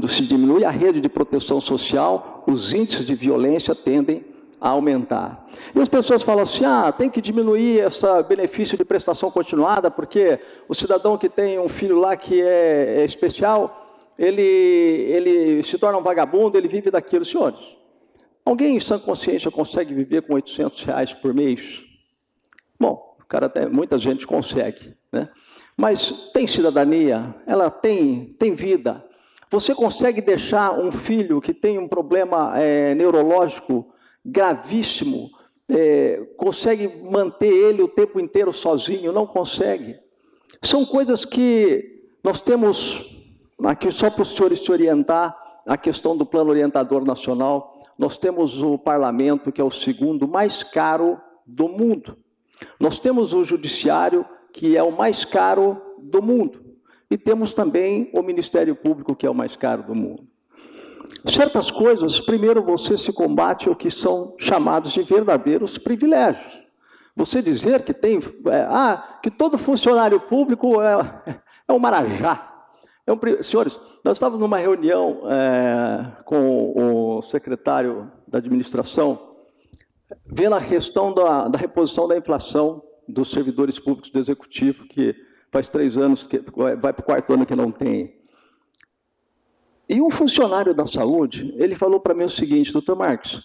quando se diminui a rede de proteção social, os índices de violência tendem a aumentar. E as pessoas falam assim, tem que diminuir esse benefício de prestação continuada, porque o cidadão que tem um filho lá que é especial, ele se torna um vagabundo, ele vive daquilo. Senhores, alguém em sã consciência consegue viver com R$800 por mês? Bom, muita gente consegue, né? Mas tem cidadania, ela tem vida. Você consegue deixar um filho que tem um problema neurológico gravíssimo, consegue manter ele o tempo inteiro sozinho? Não consegue. São coisas que nós temos, aqui só para os senhores se orientar, a questão do Plano Orientador Nacional, nós temos o Parlamento, que é o segundo mais caro do mundo. Nós temos o Judiciário, que é o mais caro do mundo. E temos também o Ministério Público, que é o mais caro do mundo. Certas coisas, primeiro você se combate o que são chamados de verdadeiros privilégios. Você dizer que tem, que todo funcionário público é um marajá. Senhores, nós estávamos numa reunião com o secretário da administração, vendo a questão da reposição da inflação dos servidores públicos do Executivo, que faz 3 anos, que vai para o 4º ano que não tem. E um funcionário da saúde, ele falou para mim o seguinte, doutor Marques,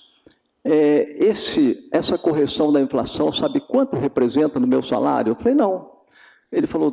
essa correção da inflação, sabe quanto representa no meu salário? Eu falei, não. Ele falou,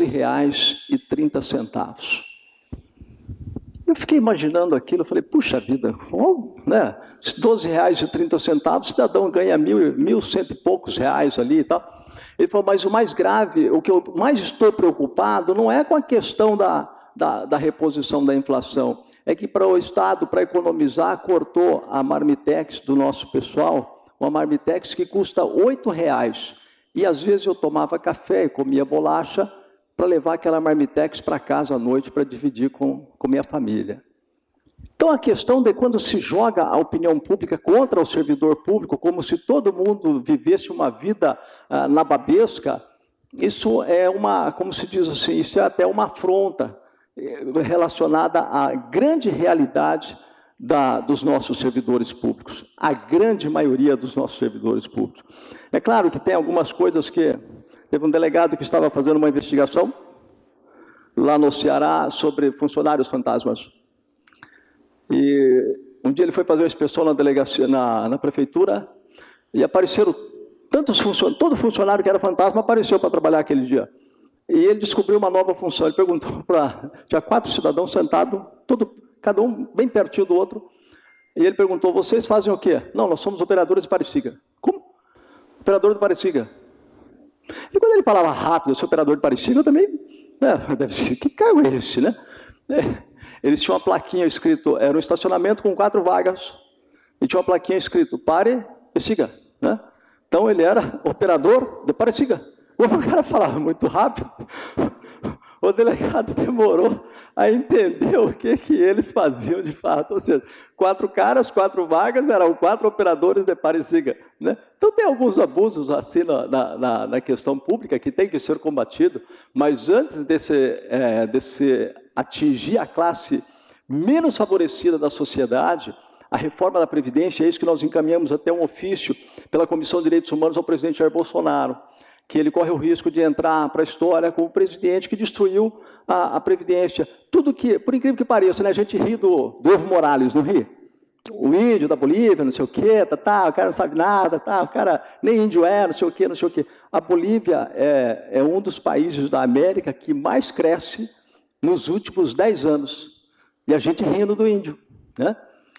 R$12,30. Eu fiquei imaginando aquilo, eu falei, puxa vida, né? R$12,30, o cidadão ganha 1.100 e poucos reais ali e tal. Ele falou, mas o mais grave, o que eu mais estou preocupado, não é com a questão da reposição da inflação, é que para o Estado, para economizar, cortou a Marmitex do nosso pessoal, uma Marmitex que custa R$8. E às vezes eu tomava café e comia bolacha para levar aquela Marmitex para casa à noite para dividir com minha família. Então a questão de quando se joga a opinião pública contra o servidor público, como se todo mundo vivesse uma vida nababesca, isso é como se diz assim, isso é até uma afronta relacionada à grande realidade dos nossos servidores públicos, a grande maioria dos nossos servidores públicos. É claro que tem algumas coisas que... Teve um delegado que estava fazendo uma investigação lá no Ceará sobre funcionários fantasmas. E um dia ele foi fazer uma inspeção na delegacia, na prefeitura, e apareceram todo funcionário que era fantasma apareceu para trabalhar aquele dia. E ele descobriu uma nova função. Ele perguntou tinha 4 cidadãos sentados, cada um bem pertinho do outro. E ele perguntou, vocês fazem o quê? Não, nós somos operadores de Pareciga. Como? Operador de Pareciga. E quando ele falava rápido, esse operador de Pareciga, eu também, deve ser, que cargo é esse, né? Eles tinham uma plaquinha escrito, era um estacionamento com 4 vagas, e tinha uma plaquinha escrito, pare e siga, né? Então ele era operador de Pareciga. O cara falava muito rápido, o delegado demorou a entender o que eles faziam de fato. Ou seja, 4 caras, 4 vagas, eram 4 operadores de Pareciga, né? Então tem alguns abusos assim na questão pública que tem que ser combatido, mas antes desse atingir a classe menos favorecida da sociedade, a reforma da Previdência, é isso que nós encaminhamos até um ofício pela Comissão de Direitos Humanos ao presidente Jair Bolsonaro, que ele corre o risco de entrar para a história como o presidente que destruiu a Previdência. Tudo que, por incrível que pareça, né, a gente ri do Evo Morales, não ri? O índio da Bolívia, não sei o quê, o cara não sabe nada, o cara nem índio não sei o quê, não sei o quê. A Bolívia é um dos países da América que mais cresce nos últimos 10 anos. E a gente rindo do índio, né?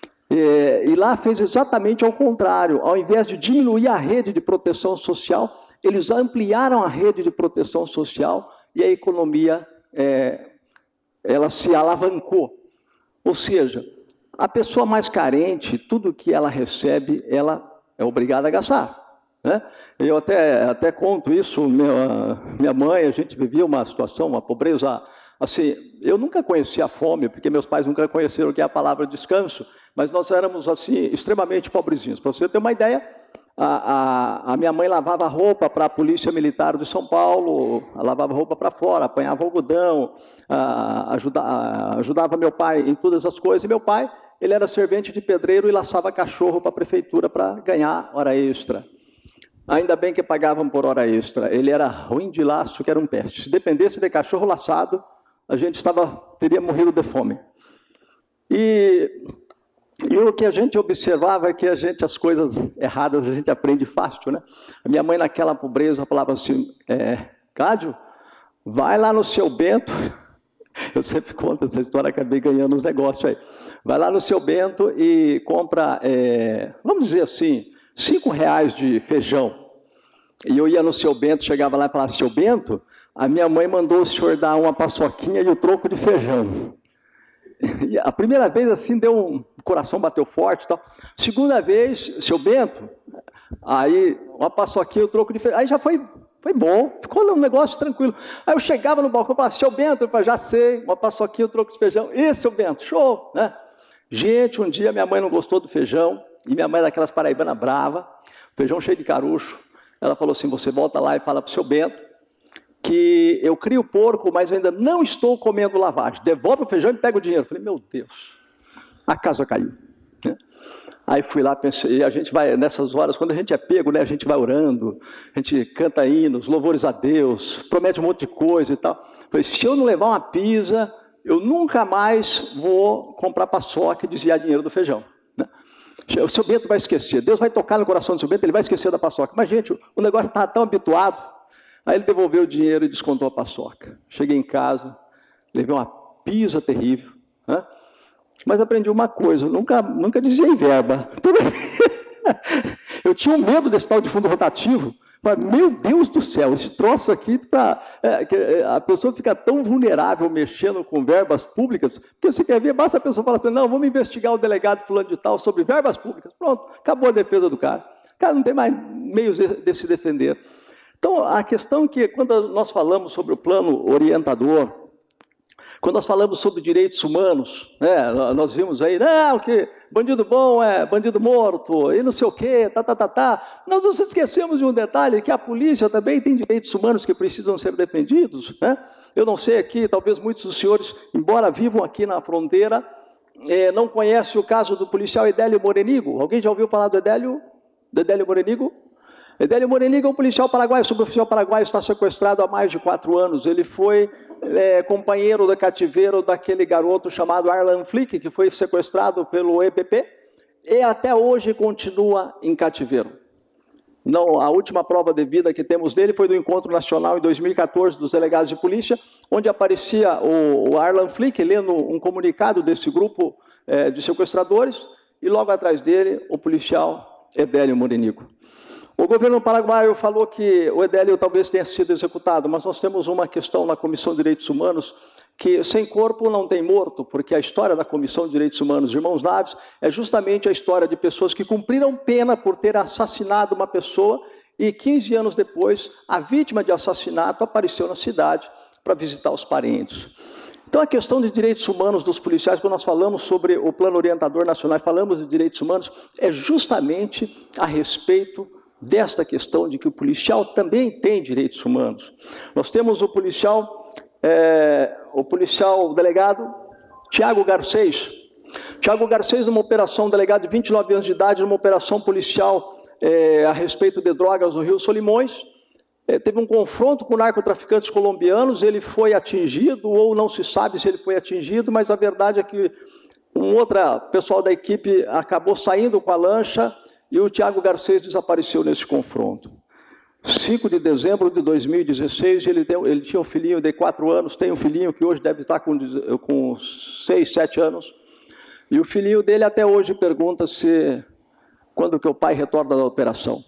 E lá fez exatamente ao contrário. Ao invés de diminuir a rede de proteção social, eles ampliaram a rede de proteção social e a economia ela se alavancou. Ou seja, a pessoa mais carente, tudo que ela recebe, ela é obrigada a gastar, né? Eu até conto isso, minha mãe, a gente vivia uma situação, uma pobreza, assim, eu nunca conheci a fome, porque meus pais nunca conheceram o que é a palavra descanso, mas nós éramos, assim, extremamente pobrezinhos. Para você ter uma ideia, A minha mãe lavava roupa para a Polícia Militar de São Paulo, lavava roupa para fora, apanhava algodão, ajudava meu pai em todas as coisas. E meu pai, ele era servente de pedreiro e laçava cachorro para a prefeitura para ganhar hora extra. Ainda bem que pagavam por hora extra. Ele era ruim de laço, que era um peste. Se dependesse de cachorro laçado, a gente teria morrido de fome. E o que a gente observava é que as coisas erradas a gente aprende fácil, né? A minha mãe, naquela pobreza, falava assim, Cádio, vai lá no seu Bento, eu sempre conto essa história, acabei ganhando uns negócios aí, vai lá no seu Bento e compra, vamos dizer assim, R$5 de feijão. E eu ia no seu Bento, chegava lá e falava, seu Bento, a minha mãe mandou o senhor dar uma paçoquinha e o troco de feijão. E a primeira vez, assim, o coração bateu forte e tal. Segunda vez, seu Bento, aí uma paçoquinha, o troco de feijão. Aí já foi bom, ficou um negócio tranquilo. Aí eu chegava no balcão e falava, seu Bento, eu falava, já sei, uma paçoquinha, o troco de feijão. E seu Bento, show, né? Gente, um dia minha mãe não gostou do feijão, e minha mãe é daquelas paraibanas brava, feijão cheio de caroço. Ela falou assim, você volta lá e fala para o seu Bento que eu crio porco, mas eu ainda não estou comendo lavagem. Devolve o feijão e pega o dinheiro. Eu falei, meu Deus, a casa caiu. Aí fui lá, pensei, e a gente vai, nessas horas, quando a gente é pego, né, a gente vai orando, a gente canta hinos, louvores a Deus, promete um monte de coisa e tal. Eu falei, se eu não levar uma pizza, eu nunca mais vou comprar paçoca e desviar dinheiro do feijão. O seu Bento vai esquecer, Deus vai tocar no coração do seu Bento, ele vai esquecer da paçoca. Mas, gente, o negócio estava tão habituado. Aí ele devolveu o dinheiro e descontou a paçoca. Cheguei em casa, levei uma pizza terrível, né? Mas aprendi uma coisa, nunca desviei verba. Eu tinha um medo desse tal de fundo rotativo. Falei, meu Deus do céu, esse troço aqui, a pessoa fica tão vulnerável mexendo com verbas públicas, porque você quer ver, basta a pessoa falar assim, não, vamos investigar o delegado fulano de tal sobre verbas públicas. Pronto, acabou a defesa do cara. O cara não tem mais meios de se defender. Então, a questão é que, quando nós falamos sobre o plano orientador, quando nós falamos sobre direitos humanos, né, nós vimos aí, não, que bandido bom é bandido morto, e não sei o quê, Nós nos esquecemos de um detalhe, que a polícia também tem direitos humanos que precisam ser defendidos, né? Eu não sei aqui, talvez muitos dos senhores, embora vivam aqui na fronteira, não conhecem o caso do policial Edélio Morenigo. Alguém já ouviu falar do Edélio Morenigo? Edélio Morenigo é um policial paraguaio, suboficial paraguaio, está sequestrado há mais de 4 anos. Ele foi companheiro de cativeiro daquele garoto chamado Arlan Flick, que foi sequestrado pelo EPP, e até hoje continua em cativeiro. Não, a última prova de vida que temos dele foi do Encontro Nacional em 2014 dos delegados de polícia, onde aparecia o Arlan Flick lendo um comunicado desse grupo de sequestradores, e logo atrás dele o policial Edélio Morenigo. O governo paraguaio falou que o Edélio talvez tenha sido executado, mas nós temos uma questão na Comissão de Direitos Humanos, que sem corpo não tem morto, porque a história da Comissão de Direitos Humanos de Irmãos Naves é justamente a história de pessoas que cumpriram pena por ter assassinado uma pessoa e 15 anos depois a vítima de assassinato apareceu na cidade para visitar os parentes. Então a questão de direitos humanos dos policiais, quando nós falamos sobre o Plano Orientador Nacional, falamos de direitos humanos, é justamente a respeito desta questão de que o policial também tem direitos humanos. Nós temos o policial delegado Tiago Garcês. Tiago Garcês, numa operação, delegado de 29 anos de idade, numa operação policial a respeito de drogas no Rio Solimões, teve um confronto com narcotraficantes colombianos, ele foi atingido, ou não se sabe se ele foi atingido, mas a verdade é que um outro pessoal da equipe acabou saindo com a lancha, e o Tiago Garcês desapareceu nesse confronto. 5 de dezembro de 2016, ele tinha um filhinho de 4 anos, tem um filhinho que hoje deve estar com 6, 7 anos, e o filhinho dele até hoje pergunta quando que o pai retorna da operação.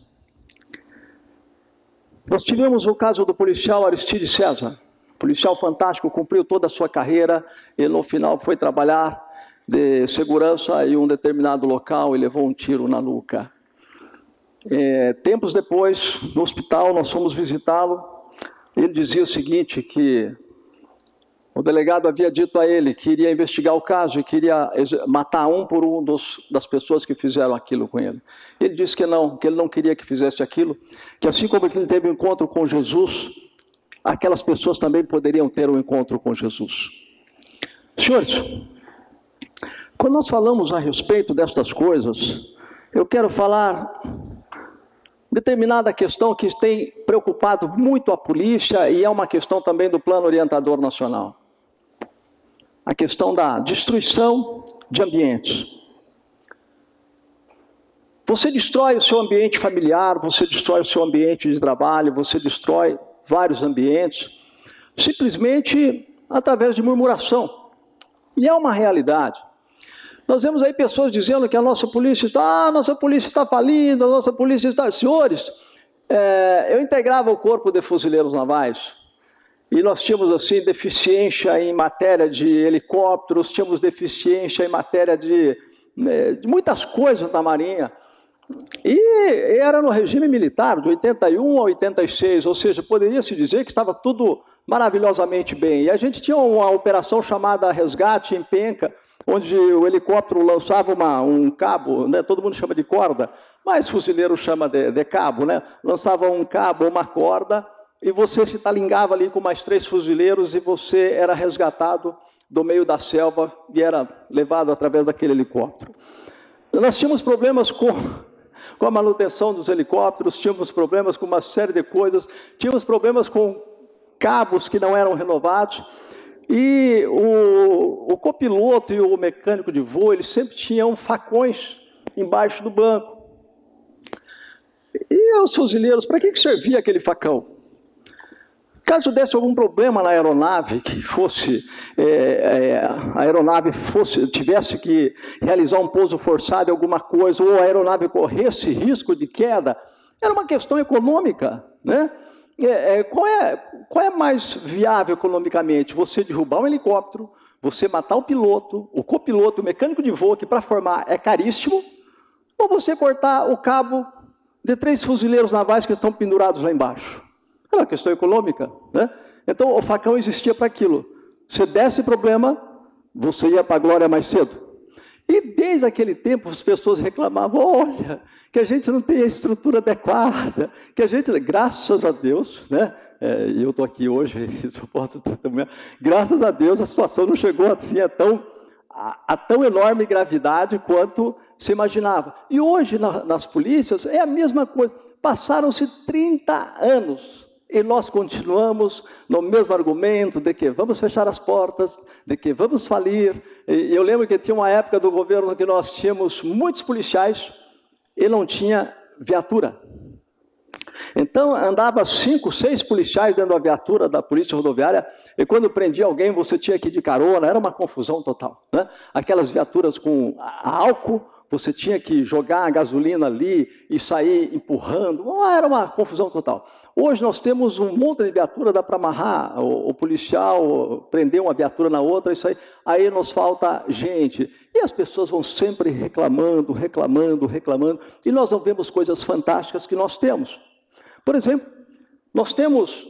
Nós tivemos o caso do policial Aristide César, policial fantástico, cumpriu toda a sua carreira, e no final foi trabalhar de segurança em um determinado local e levou um tiro na nuca. Tempos depois, no hospital, nós fomos visitá-lo. Ele dizia o seguinte, que O delegado havia dito a ele que iria investigar o caso e queria matar um por um das pessoas que fizeram aquilo com ele. Ele disse que ele não queria que fizesse aquilo, que assim como ele teve um encontro com Jesus, aquelas pessoas também poderiam ter um encontro com Jesus. Senhores, quando nós falamos a respeito destas coisas, eu quero falar determinada questão que tem preocupado muito a polícia e é uma questão também do Plano Orientador Nacional. A questão da destruição de ambientes. Você destrói o seu ambiente familiar, você destrói o seu ambiente de trabalho, você destrói vários ambientes, simplesmente através de murmuração. E é uma realidade. Nós vemos aí pessoas dizendo que a nossa polícia está falindo, a nossa polícia está... Senhores, eu integrava o Corpo de Fuzileiros Navais, e nós tínhamos, assim, deficiência em matéria de helicópteros, tínhamos deficiência em matéria de muitas coisas na Marinha. E era no regime militar, de 81 a 86, ou seja, poderia-se dizer que estava tudo maravilhosamente bem. E a gente tinha uma operação chamada Resgate em Penca, onde o helicóptero lançava um cabo, né? Todo mundo chama de corda, mas fuzileiro chama de cabo, né? Lançava um cabo, uma corda, e você se talingava ali com mais 3 fuzileiros e você era resgatado do meio da selva e era levado através daquele helicóptero. Nós tínhamos problemas com a manutenção dos helicópteros, tínhamos problemas com uma série de coisas, tínhamos problemas com cabos que não eram renovados, e o copiloto e o mecânico de voo, eles sempre tinham facões embaixo do banco. E os fuzileiros, para que servia aquele facão? Caso desse algum problema na aeronave, que a aeronave tivesse que realizar um pouso forçado em alguma coisa, ou a aeronave corresse risco de queda, era uma questão econômica, né? Qual é mais viável economicamente? Você derrubar um helicóptero, você matar o piloto, o copiloto, o mecânico de voo, que para formar é caríssimo, ou você cortar o cabo de 3 fuzileiros navais que estão pendurados lá embaixo? Era uma questão econômica, né? Então o facão existia para aquilo. Se desse problema, você ia para a glória mais cedo. E desde aquele tempo as pessoas reclamavam, olha, que a gente não tem a estrutura adequada, que a gente, graças a Deus, né? E eu estou aqui hoje, eu posso testemunhar, graças a Deus a situação não chegou assim a tão enorme gravidade quanto se imaginava. E hoje nas polícias é a mesma coisa. Passaram-se 30 anos e nós continuamos no mesmo argumento de que vamos fechar as portas, de que vamos falir. E eu lembro que tinha uma época do governo que nós tínhamos muitos policiais e não tinha viatura. Então andava 5, 6 policiais dentro da viatura da polícia rodoviária, e quando prendia alguém você tinha que ir de carona, era uma confusão total, né? Aquelas viaturas com álcool, você tinha que jogar a gasolina ali e sair empurrando, era uma confusão total. Hoje nós temos um monte de viatura, dá para amarrar o policial, prender uma viatura na outra, isso aí nos falta gente. E as pessoas vão sempre reclamando, e nós não vemos coisas fantásticas que nós temos. Por exemplo, nós temos,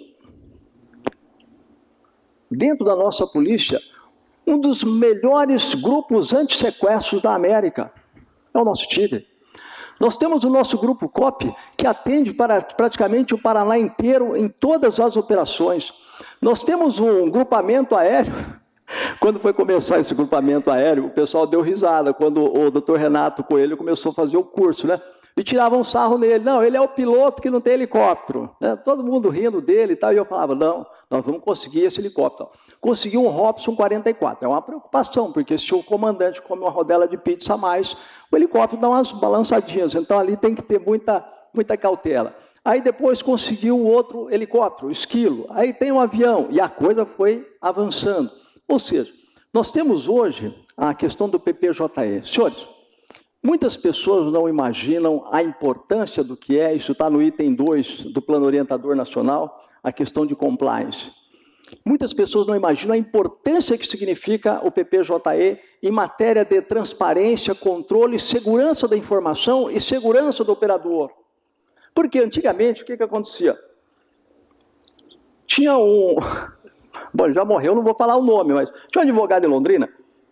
dentro da nossa polícia, um dos melhores grupos anti-sequestros da América, é o nosso Tigre. Nós temos o nosso grupo COP, que atende para praticamente o Paraná inteiro em todas as operações. Nós temos um grupamento aéreo. Quando foi começar esse grupamento aéreo, o pessoal deu risada, quando o doutor Renato Coelho começou a fazer o curso, né? E tiravam um sarro nele. Não, ele é o piloto que não tem helicóptero, né? Todo mundo rindo dele e tal, e eu falava, não, nós vamos conseguir esse helicóptero. Consegui um Robson 44, é uma preocupação, porque se o comandante come uma rodela de pizza a mais, o helicóptero dá umas balançadinhas, então ali tem que ter muita cautela. Aí depois conseguiu outro helicóptero, Esquilo, aí tem um avião, e a coisa foi avançando. Ou seja, nós temos hoje a questão do PPJE. Senhores, muitas pessoas não imaginam a importância do que é, isso está no item 2 do Plano Orientador Nacional, a questão de compliance. Muitas pessoas não imaginam a importância que significa o PPJE em matéria de transparência, controle, segurança da informação e segurança do operador. Porque antigamente, o que acontecia? Tinha Bom, ele já morreu, não vou falar o nome, mas tinha um advogado em Londrina.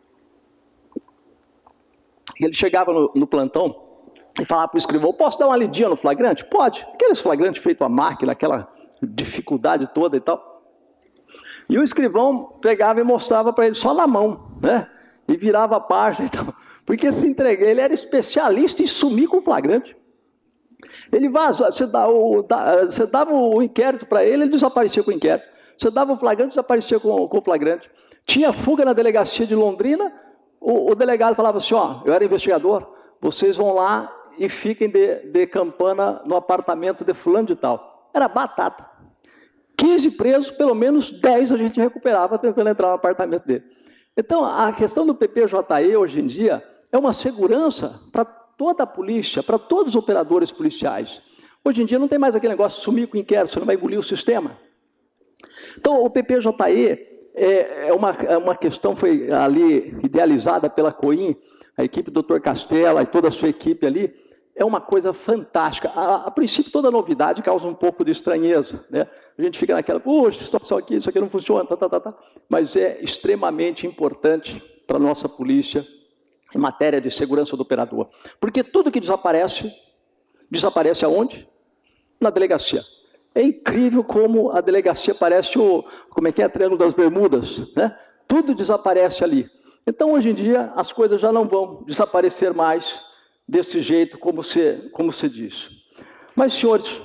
Ele chegava no plantão e falava para o escrivão: posso dar uma lidinha no flagrante? Pode. Aqueles flagrantes feitos à máquina, aquela dificuldade toda e tal. E o escrivão pegava e mostrava para ele só na mão, né? E virava a página e tal. Porque se entreguei, ele era especialista em sumir com flagrante. Ele você dava o inquérito para ele, ele desaparecia com o inquérito. Você dava o flagrante, desaparecia com o flagrante. Tinha fuga na delegacia de Londrina, o delegado falava assim: ó, eu era investigador, vocês vão lá e fiquem de campana no apartamento de fulano de tal. Era batata. 15 presos, pelo menos 10 a gente recuperava tentando entrar no apartamento dele. Então, a questão do PPJE hoje em dia é uma segurança para toda a polícia, para todos os operadores policiais. Hoje em dia não tem mais aquele negócio de sumir com o inquérito, você não vai engolir o sistema. Então, o PPJE é uma questão, foi ali idealizada pela COIN, a equipe do Dr. Castella e toda a sua equipe ali, é uma coisa fantástica. A princípio, toda novidade causa um pouco de estranheza, né? A gente fica naquela: puxa, situação aqui, isso aqui não funciona, mas é extremamente importante para a nossa polícia em matéria de segurança do operador. Porque tudo que desaparece, desaparece aonde? Na delegacia. É incrível como a delegacia parece como é que é, Triângulo das Bermudas, né? Tudo desaparece ali. Então, hoje em dia, as coisas já não vão desaparecer mais desse jeito, como se diz. Mas, senhores,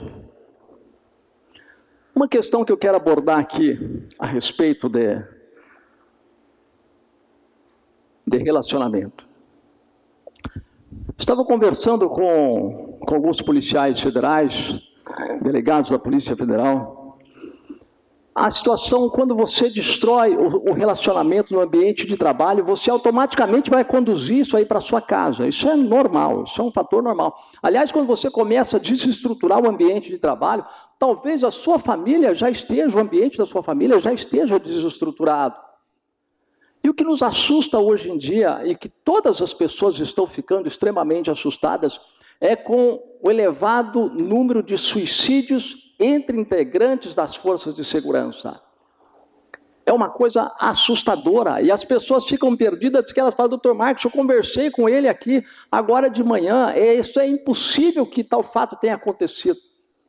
uma questão que eu quero abordar aqui a respeito de relacionamento. Estava conversando com alguns policiais federais, delegados da Polícia Federal. A situação, quando você destrói o relacionamento no ambiente de trabalho, você automaticamente vai conduzir isso aí para a sua casa. Isso é normal, isso é um fator normal. Aliás, quando você começa a desestruturar o ambiente de trabalho, talvez a sua família já esteja, o ambiente da sua família já esteja desestruturado. E o que nos assusta hoje em dia, e que todas as pessoas estão ficando extremamente assustadas, é com o elevado número de suicídios entre integrantes das forças de segurança. É uma coisa assustadora, e as pessoas ficam perdidas, porque elas falam: doutor Marcos, eu conversei com ele aqui agora de manhã, isso é impossível que tal fato tenha acontecido.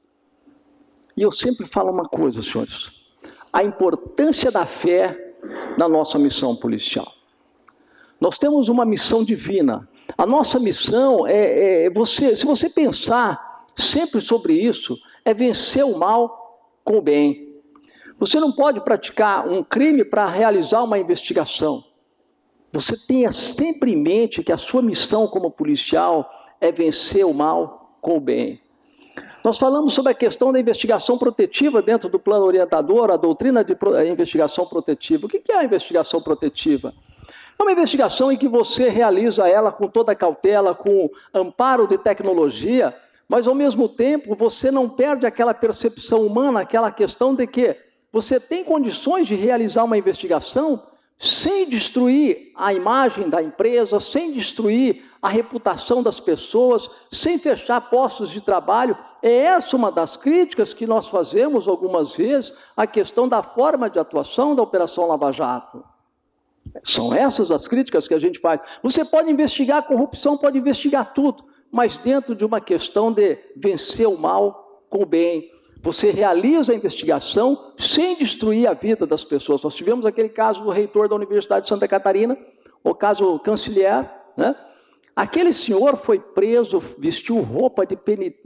E eu sempre falo uma coisa, senhores: a importância da fé na nossa missão policial. Nós temos uma missão divina. A nossa missão se você pensar sempre sobre isso, é vencer o mal com o bem. Você não pode praticar um crime para realizar uma investigação. Você tenha sempre em mente que a sua missão como policial é vencer o mal com o bem. Nós falamos sobre a questão da investigação protetiva dentro do plano orientador, a doutrina de investigação protetiva. O que é a investigação protetiva? É uma investigação em que você realiza ela com toda a cautela, com amparo de tecnologia, mas ao mesmo tempo você não perde aquela percepção humana, aquela questão de que você tem condições de realizar uma investigação sem destruir a imagem da empresa, sem destruir a reputação das pessoas, sem fechar postos de trabalho. É essa uma das críticas que nós fazemos algumas vezes à questão da forma de atuação da Operação Lava Jato. São essas as críticas que a gente faz. Você pode investigar a corrupção, pode investigar tudo, mas dentro de uma questão de vencer o mal com o bem. Você realiza a investigação sem destruir a vida das pessoas. Nós tivemos aquele caso do reitor da Universidade de Santa Catarina, o caso Canciller, né? Aquele senhor foi preso, vestiu roupa de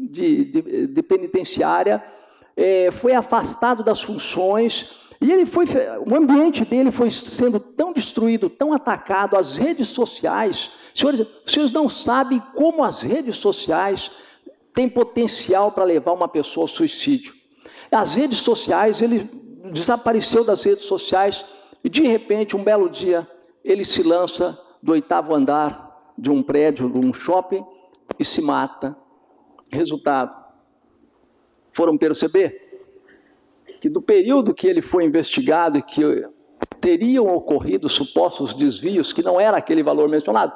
penitenciária, foi afastado das funções, e o ambiente dele foi sendo tão destruído, tão atacado, as redes sociais. Senhores, vocês não sabem como as redes sociais têm potencial para levar uma pessoa ao suicídio. As redes sociais, ele desapareceu das redes sociais, e de repente, um belo dia, ele se lança do 8º andar de um prédio, de um shopping, e se mata. Resultado: foram perceber que do período que ele foi investigado e que teriam ocorrido supostos desvios, que não era aquele valor mencionado,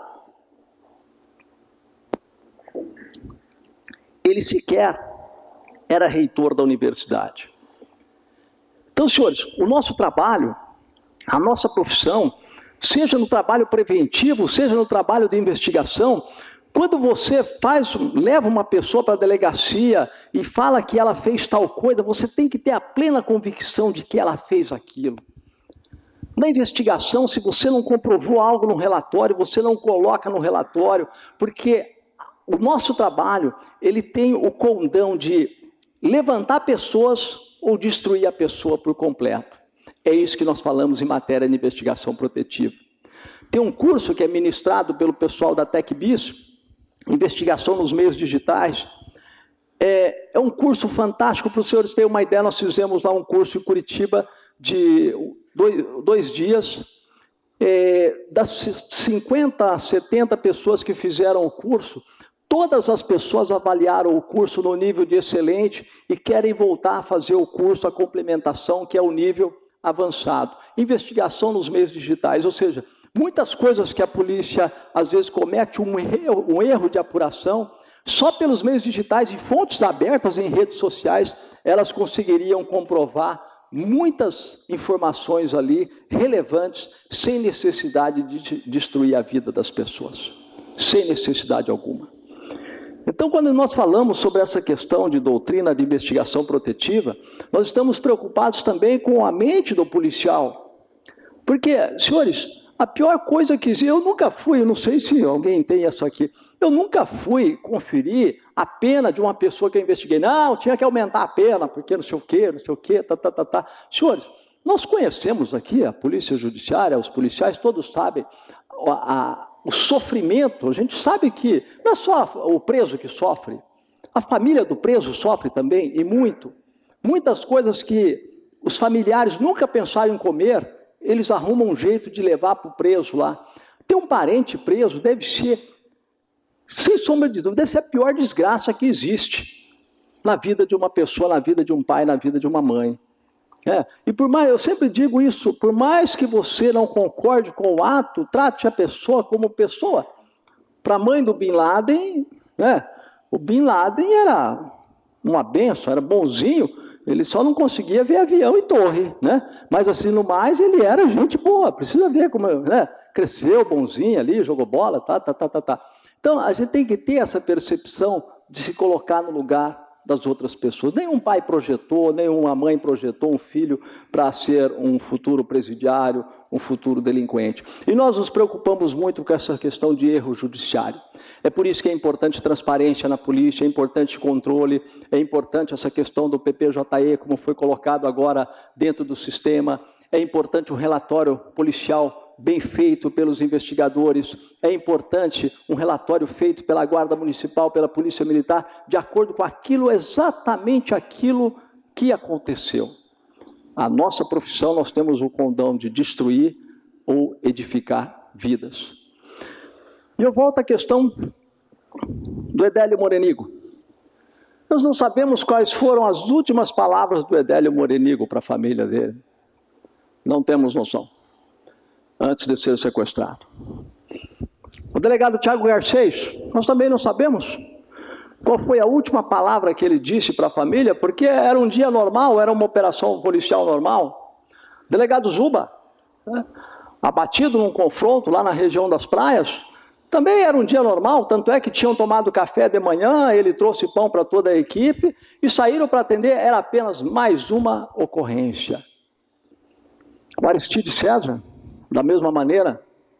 ele sequer era reitor da universidade. Então, senhores, o nosso trabalho, a nossa profissão, seja no trabalho preventivo, seja no trabalho de investigação, quando você leva uma pessoa para a delegacia e fala que ela fez tal coisa, você tem que ter a plena convicção de que ela fez aquilo. Na investigação, se você não comprovou algo no relatório, você não coloca no relatório, porque o nosso trabalho, ele tem o condão de levantar pessoas ou destruir a pessoa por completo. É isso que nós falamos em matéria de investigação protetiva. Tem um curso que é ministrado pelo pessoal da TecBis, Investigação nos Meios Digitais. É um curso fantástico, para os senhores terem uma ideia, nós fizemos lá um curso em Curitiba de dois dias. Das 50 a 70 pessoas que fizeram o curso, todas as pessoas avaliaram o curso no nível de excelente e querem voltar a fazer o curso, a complementação, que é o nível avançado. Investigação nos meios digitais, ou seja, muitas coisas que a polícia às vezes comete um erro de apuração, só pelos meios digitais e fontes abertas em redes sociais, elas conseguiriam comprovar muitas informações ali relevantes, sem necessidade de destruir a vida das pessoas, sem necessidade alguma. Então, quando nós falamos sobre essa questão de doutrina de investigação protetiva, nós estamos preocupados também com a mente do policial. Porque, senhores, a pior coisa que eu nunca fui, eu não sei se alguém tem essa aqui, eu nunca fui conferir a pena de uma pessoa que eu investiguei. Não, tinha que aumentar a pena, porque não sei o quê, tá. Senhores, nós conhecemos aqui a polícia judiciária, os policiais, todos sabem o sofrimento. A gente sabe que não é só o preso que sofre, a família do preso sofre também, e muito. Muitas coisas que os familiares nunca pensaram em comer, eles arrumam um jeito de levar para o preso lá. Ter um parente preso deve ser, sem sombra de dúvida, deve ser a pior desgraça que existe na vida de uma pessoa, na vida de um pai, na vida de uma mãe. E por mais, eu sempre digo isso, por mais que você não concorde com o ato, trate a pessoa como pessoa. Para a mãe do Bin Laden, o Bin Laden era uma benção, era bonzinho, ele só não conseguia ver avião e torre, mas assim, no mais, ele era gente boa, precisa ver como, cresceu bonzinho ali, jogou bola, tá. Então, a gente tem que ter essa percepção de se colocar no lugar das outras pessoas. Nenhum pai projetou, nenhuma mãe projetou um filho para ser um futuro presidiário, um futuro delinquente. E nós nos preocupamos muito com essa questão de erro judiciário. É por isso que é importante transparência na polícia, é importante controle, é importante essa questão do PPJE, como foi colocado agora dentro do sistema, é importante o relatório policial bem feito pelos investigadores, é importante um relatório feito pela Guarda Municipal, pela Polícia Militar, de acordo com aquilo, exatamente aquilo que aconteceu. A nossa profissão, nós temos o condão de destruir ou edificar vidas. E eu volto à questão do Edélio Morenigo. Nós não sabemos quais foram as últimas palavras do Edélio Morenigo para a família dele. Não temos noção. Antes de ser sequestrado. O delegado Tiago Garcês, nós também não sabemos qual foi a última palavra que ele disse para a família, porque era um dia normal, era uma operação policial normal. Delegado Zuba, abatido num confronto lá na região das praias, também era um dia normal, tanto é que tinham tomado café de manhã, ele trouxe pão para toda a equipe e saíram para atender, era apenas mais uma ocorrência. O Aristide César, da mesma maneira,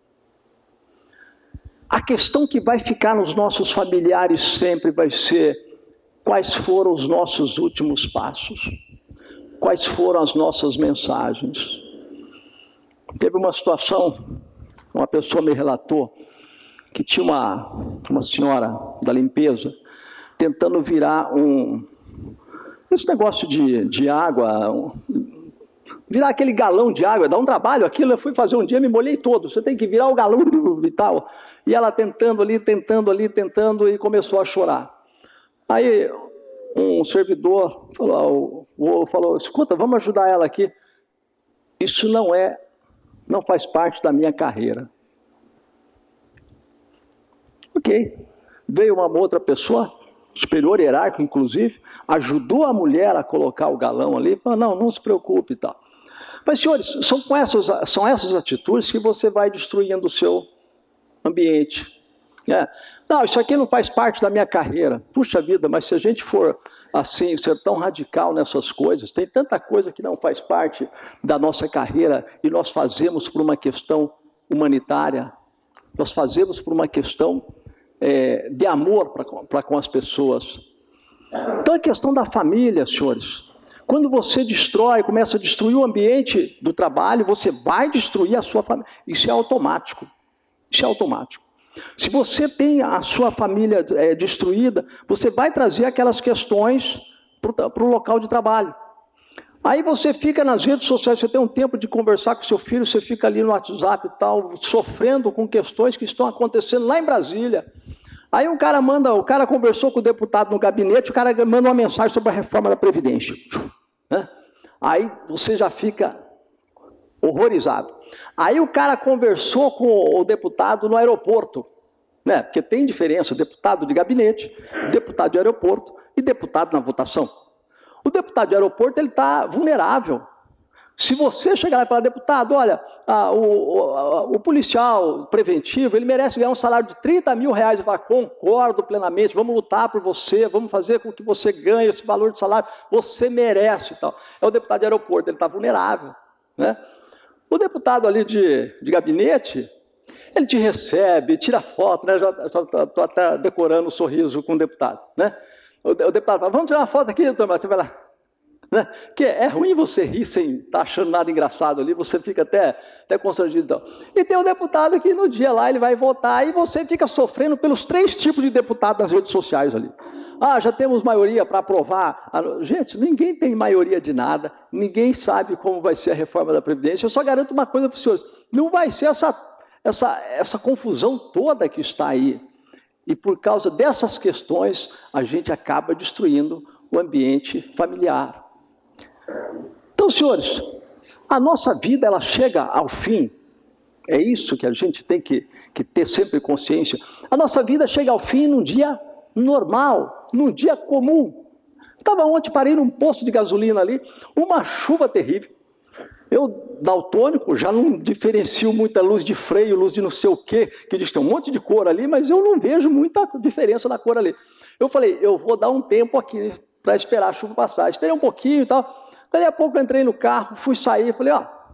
a questão que vai ficar nos nossos familiares sempre vai ser quais foram os nossos últimos passos, quais foram as nossas mensagens. Teve uma situação, uma pessoa me relatou, que tinha uma senhora da limpeza tentando virar esse negócio de água, virar aquele galão de água, dá um trabalho aquilo. Eu fui fazer um dia, me molhei todo, você tem que virar o galão e tal. E ela tentando ali, e começou a chorar. Aí um servidor falou, escuta, vamos ajudar ela aqui. Isso não faz parte da minha carreira. Ok. Veio uma outra pessoa, superior hierárquico, inclusive, ajudou a mulher a colocar o galão ali, falou, não, não se preocupe e tal. Mas, senhores, são essas atitudes que você vai destruindo o seu ambiente. Não, isso aqui não faz parte da minha carreira. Puxa vida, mas se a gente for assim, ser tão radical nessas coisas, tem tanta coisa que não faz parte da nossa carreira e nós fazemos por uma questão humanitária, nós fazemos por uma questão de amor para com as pessoas. Então, a questão da família, senhores, quando você destrói, começa a destruir o ambiente do trabalho, você vai destruir a sua família. Isso é automático. Isso é automático. Se você tem a sua família destruída, você vai trazer aquelas questões para o local de trabalho. Aí você fica nas redes sociais, você tem um tempo de conversar com seu filho, você fica ali no WhatsApp e tal, sofrendo com questões que estão acontecendo lá em Brasília. Aí o cara conversou com o deputado no gabinete, o cara manda uma mensagem sobre a reforma da Previdência. Aí você já fica horrorizado. Aí o cara conversou com o deputado no aeroporto, né? Porque tem diferença, deputado de gabinete, deputado de aeroporto e deputado na votação. O deputado de aeroporto ele está vulnerável. Se você chegar lá e falar, deputado, olha, o policial preventivo, ele merece ganhar um salário de 30 mil reais, eu falo, concordo plenamente, vamos lutar por você, vamos fazer com que você ganhe esse valor de salário, você merece e tal. É o deputado de aeroporto, ele está vulnerável, né? O deputado ali de gabinete, ele te recebe, tira foto, né? Já estou até decorando o sorriso com o deputado, né? O deputado fala, vamos tirar uma foto aqui, doutor Márcio, você vai lá. Né? Que é ruim você rir sem estar achando nada engraçado ali, você fica até constrangido. Então. E tem o deputado que no dia lá ele vai votar e você fica sofrendo pelos 3 tipos de deputados nas redes sociais ali. Já temos maioria para aprovar. Gente, ninguém tem maioria de nada, ninguém sabe como vai ser a reforma da Previdência. Eu só garanto uma coisa para os senhores, não vai ser essa confusão toda que está aí. E por causa dessas questões, a gente acaba destruindo o ambiente familiar. Então, senhores, a nossa vida ela chega ao fim, é isso que a gente tem que ter sempre consciência. A nossa vida chega ao fim num dia normal, num dia comum. Estava ontem, parei num posto de gasolina ali, uma chuva terrível. Eu, daltônico, já não diferencio muita luz de freio, luz de não sei o quê, que diz que tem um monte de cor ali, mas eu não vejo muita diferença na cor ali. Eu falei, eu vou dar um tempo aqui para esperar a chuva passar. Esperei um pouquinho e tal. Daí a pouco eu entrei no carro, fui sair, falei,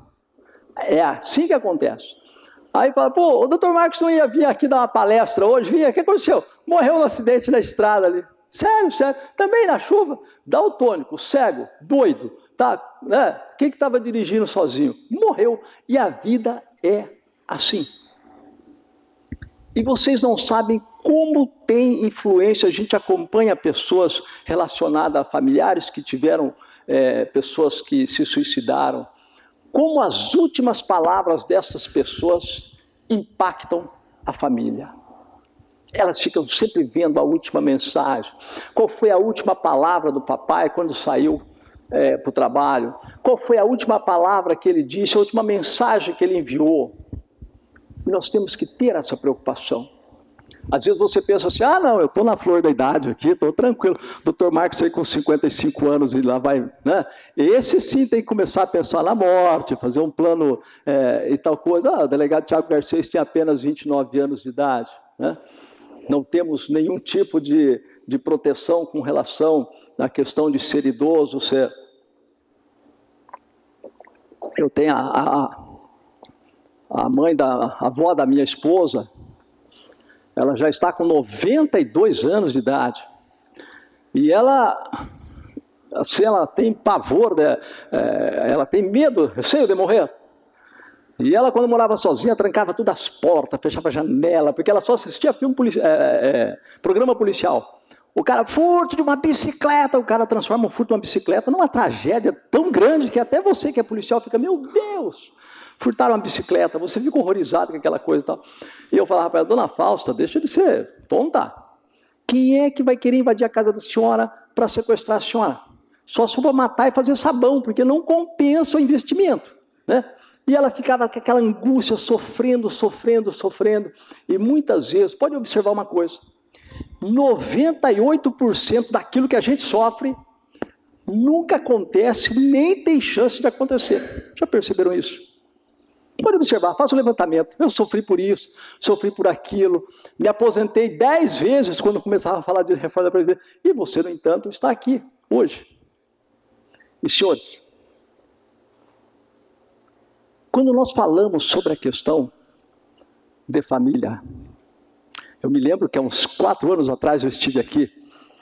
é assim que acontece. Aí fala, pô, o doutor Marcos não ia vir aqui dar uma palestra hoje? Vinha, o que aconteceu? Morreu num acidente na estrada ali. Sério, também na chuva, daltônico, cego, doido, tá, né? Quem que estava dirigindo sozinho? Morreu. E a vida é assim. E vocês não sabem como tem influência, a gente acompanha pessoas relacionadas a familiares que tiveram, pessoas que se suicidaram, como as últimas palavras dessas pessoas impactam a família. Elas ficam sempre vendo a última mensagem. Qual foi a última palavra do papai quando saiu para o trabalho? Qual foi a última palavra que ele disse, a última mensagem que ele enviou? E nós temos que ter essa preocupação. Às vezes você pensa assim, não, eu estou na flor da idade aqui, estou tranquilo. Doutor Marcos aí com 55 anos e lá vai, né? Esse sim tem que começar a pensar na morte, fazer um plano e tal coisa. O delegado Tiago Garcês tinha apenas 29 anos de idade, né? Não temos nenhum tipo de proteção com relação à questão de ser idoso, ser... Eu tenho a avó da minha esposa, ela já está com 92 anos de idade. E ela, assim, ela tem pavor, ela tem medo, receio de morrer. E ela, quando morava sozinha, trancava todas as portas, fechava a janela, porque ela só assistia programa policial. O cara, furto de uma bicicleta, o cara transforma o furto de uma bicicleta numa tragédia tão grande que até você que é policial fica, meu Deus, furtaram uma bicicleta, você fica horrorizado com aquela coisa e tal. E eu falava para ela, dona Fausta, deixa de ser tonta. Quem é que vai querer invadir a casa da senhora para sequestrar a senhora? Só se for matar e fazer sabão, porque não compensa o investimento, né? E ela ficava com aquela angústia, sofrendo. E muitas vezes, pode observar uma coisa, 98% daquilo que a gente sofre nunca acontece, nem tem chance de acontecer. Já perceberam isso? Pode observar, faça um levantamento. Eu sofri por isso, sofri por aquilo, me aposentei 10 vezes quando começava a falar de reforma da Previdência. E você, no entanto, está aqui hoje. E, senhores, quando nós falamos sobre a questão de família, eu me lembro que há uns 4 anos atrás eu estive aqui.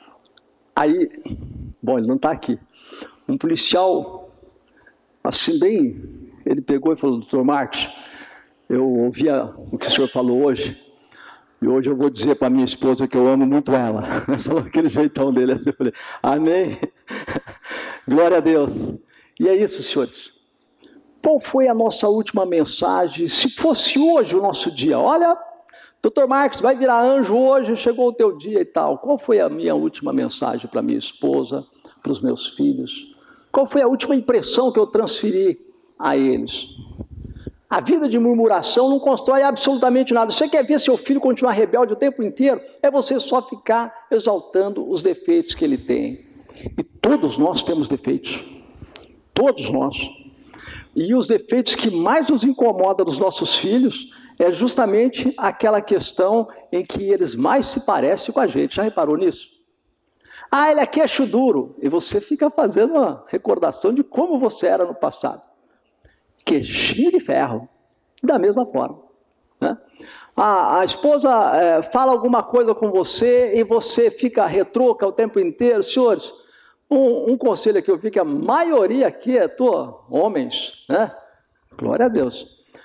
Aí, bom, ele não está aqui. Um policial, assim bem, ele pegou e falou: doutor Marcos, eu ouvia o que o senhor falou hoje, e hoje eu vou dizer para minha esposa que eu amo muito ela. Ele falou aquele jeitão dele assim, eu falei: amém, glória a Deus. E é isso, senhores. Qual foi a nossa última mensagem? Se fosse hoje o nosso dia, olha, doutor Marcos, vai virar anjo hoje, chegou o teu dia e tal. Qual foi a minha última mensagem para minha esposa, para os meus filhos? Qual foi a última impressão que eu transferi a eles? A vida de murmuração não constrói absolutamente nada. Você quer ver seu filho continuar rebelde o tempo inteiro? É você só ficar exaltando os defeitos que ele tem. E todos nós temos defeitos. Todos nós. E os defeitos que mais nos incomodam dos nossos filhos é justamente aquela questão em que eles mais se parecem com a gente. Já reparou nisso? Ah, ele é queixo duro. E você fica fazendo uma recordação de como você era no passado. Queixinho de ferro. Da mesma forma. Né? A esposa fala alguma coisa com você e você fica retruca o tempo inteiro. Senhores, um conselho aqui, eu vi que a maioria aqui é homens, né? Glória a Deus.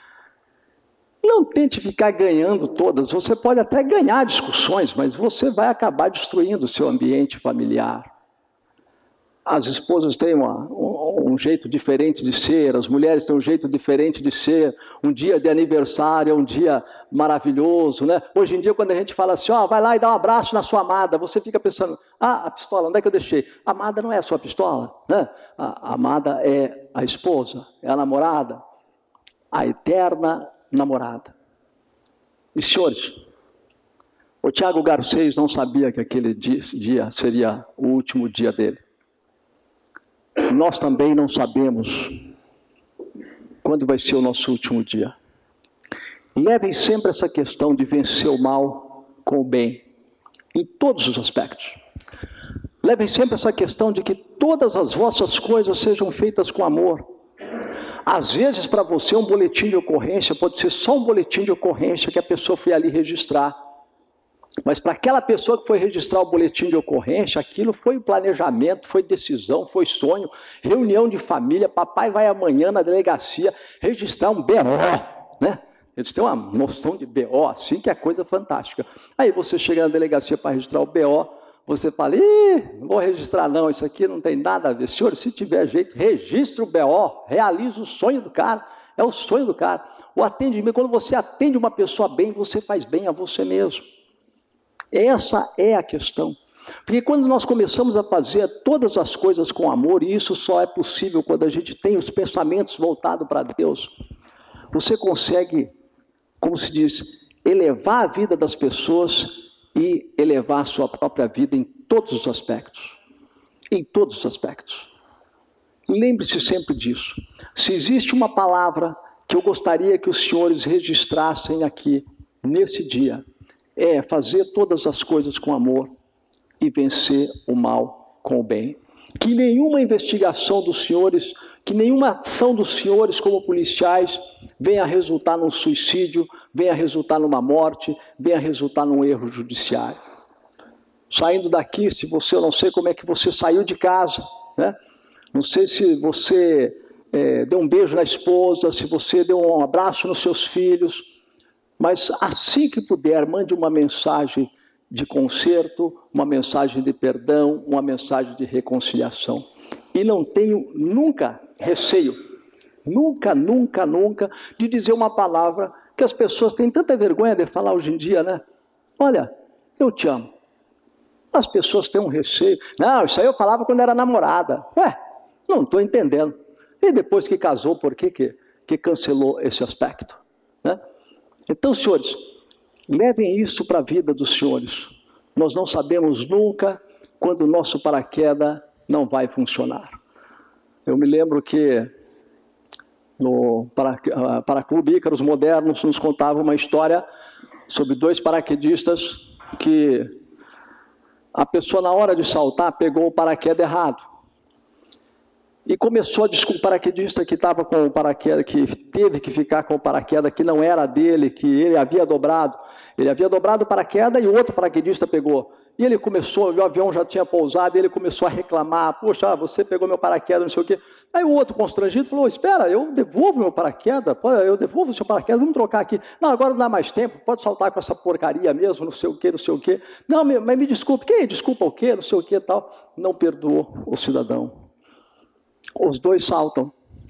Não tente ficar ganhando todas. Você pode até ganhar discussões, mas você vai acabar destruindo o seu ambiente familiar. As esposas têm um jeito diferente de ser, as mulheres têm um jeito diferente de ser. Um dia de aniversário é um dia maravilhoso, né? Hoje em dia, quando a gente fala assim, vai lá e dá um abraço na sua amada, você fica pensando, a pistola, onde é que eu deixei? A amada não é a sua pistola, né? A amada é a esposa, é a namorada, a eterna namorada. E, senhores, o Tiago Garcês não sabia que aquele dia seria o último dia dele. Nós também não sabemos quando vai ser o nosso último dia. Levem sempre essa questão de vencer o mal com o bem, em todos os aspectos. Levem sempre essa questão de que todas as vossas coisas sejam feitas com amor. Às vezes, para você, um boletim de ocorrência pode ser só um boletim de ocorrência que a pessoa foi ali registrar. Mas para aquela pessoa que foi registrar o boletim de ocorrência, aquilo foi planejamento, foi decisão, foi sonho, reunião de família, papai vai amanhã na delegacia registrar um BO, né? Eles têm uma noção de BO, assim, que é coisa fantástica. Aí você chega na delegacia para registrar o BO, você fala, não vou registrar não, isso aqui não tem nada a ver. Senhor, se tiver jeito, registra o BO, realiza o sonho do cara, é o sonho do cara. O atendimento, quando você atende uma pessoa bem, você faz bem a você mesmo. Essa é a questão. Porque quando nós começamos a fazer todas as coisas com amor, e isso só é possível quando a gente tem os pensamentos voltados para Deus, você consegue, como se diz, elevar a vida das pessoas e elevar a sua própria vida em todos os aspectos. Em todos os aspectos. Lembre-se sempre disso. Se existe uma palavra que eu gostaria que os senhores registrassem aqui, nesse dia, é fazer todas as coisas com amor e vencer o mal com o bem. Que nenhuma investigação dos senhores, que nenhuma ação dos senhores como policiais venha a resultar num suicídio, venha a resultar numa morte, venha a resultar num erro judiciário. Saindo daqui, se você, eu não sei como é que você saiu de casa, né? Não sei se você deu um beijo na esposa, se você deu um abraço nos seus filhos, mas assim que puder, mande uma mensagem de conserto, uma mensagem de perdão, uma mensagem de reconciliação. E não tenho nunca receio, nunca, de dizer uma palavra que as pessoas têm tanta vergonha de falar hoje em dia, né? Olha, eu te amo. As pessoas têm um receio. Não, isso aí eu falava quando era namorada. Ué, não estou entendendo. E depois que casou, por que cancelou esse aspecto? Né? Então, senhores, levem isso para a vida dos senhores. Nós não sabemos nunca quando o nosso paraquedas não vai funcionar. Eu me lembro que no Paraclube Ícaros Modernos nos contava uma história sobre 2 paraquedistas que a pessoa, na hora de saltar, pegou o paraquedas errado. E começou a discutir o paraquedista que estava com o paraquedas, que teve que ficar com o paraquedas que não era dele, que ele havia dobrado. Ele havia dobrado o paraquedas e o outro paraquedista pegou. E ele começou, o avião já tinha pousado, e ele começou a reclamar: poxa, você pegou meu paraquedas, não sei o quê. Aí o outro, constrangido, falou: espera, eu devolvo meu paraquedas, eu devolvo o seu paraquedas, vamos trocar aqui. Não, agora não dá mais tempo, pode saltar com essa porcaria mesmo, não sei o quê, não sei o quê. Não, mas me desculpe, quem? Desculpa o quê, não sei o quê e tal. Não perdoou o cidadão. Os 2 saltam.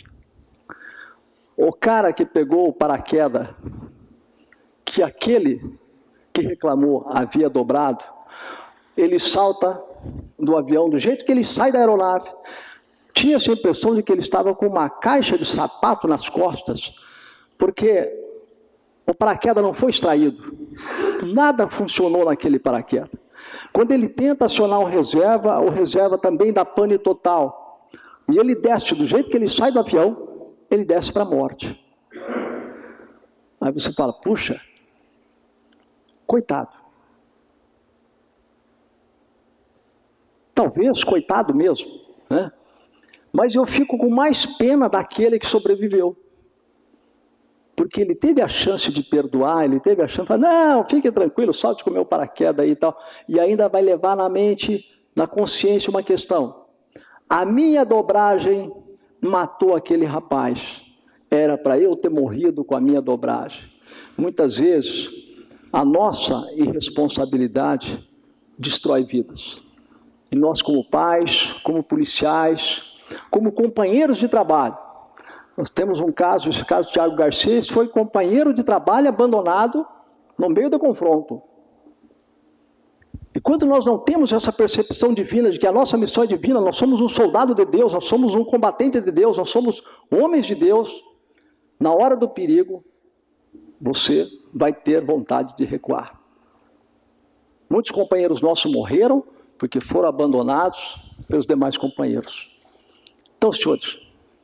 O cara que pegou o paraquedas, que aquele que reclamou havia dobrado, ele salta do avião do jeito que ele sai da aeronave. Tinha-se a impressão de que ele estava com uma caixa de sapato nas costas, porque o paraquedas não foi extraído. Nada funcionou naquele paraquedas. Quando ele tenta acionar o reserva também dá pane total. E ele desce, do jeito que ele sai do avião, ele desce para a morte. Aí você fala: puxa, coitado. Talvez, coitado mesmo, né? Mas eu fico com mais pena daquele que sobreviveu. Porque ele teve a chance de perdoar, ele teve a chance de falar: não, fique tranquilo, salte com o meu paraquedas aí e tal. E ainda vai levar na mente, na consciência, uma questão: a minha dobragem matou aquele rapaz. Era para eu ter morrido com a minha dobragem. Muitas vezes, a nossa irresponsabilidade destrói vidas. E nós, como pais, como policiais, como companheiros de trabalho, nós temos um caso, esse caso do Thiago Garcia, esse foi companheiro de trabalho abandonado no meio do confronto. E quando nós não temos essa percepção divina de que a nossa missão é divina, nós somos um soldado de Deus, nós somos um combatente de Deus, nós somos homens de Deus, na hora do perigo, você vai ter vontade de recuar. Muitos companheiros nossos morreram porque foram abandonados pelos demais companheiros. Então, senhores,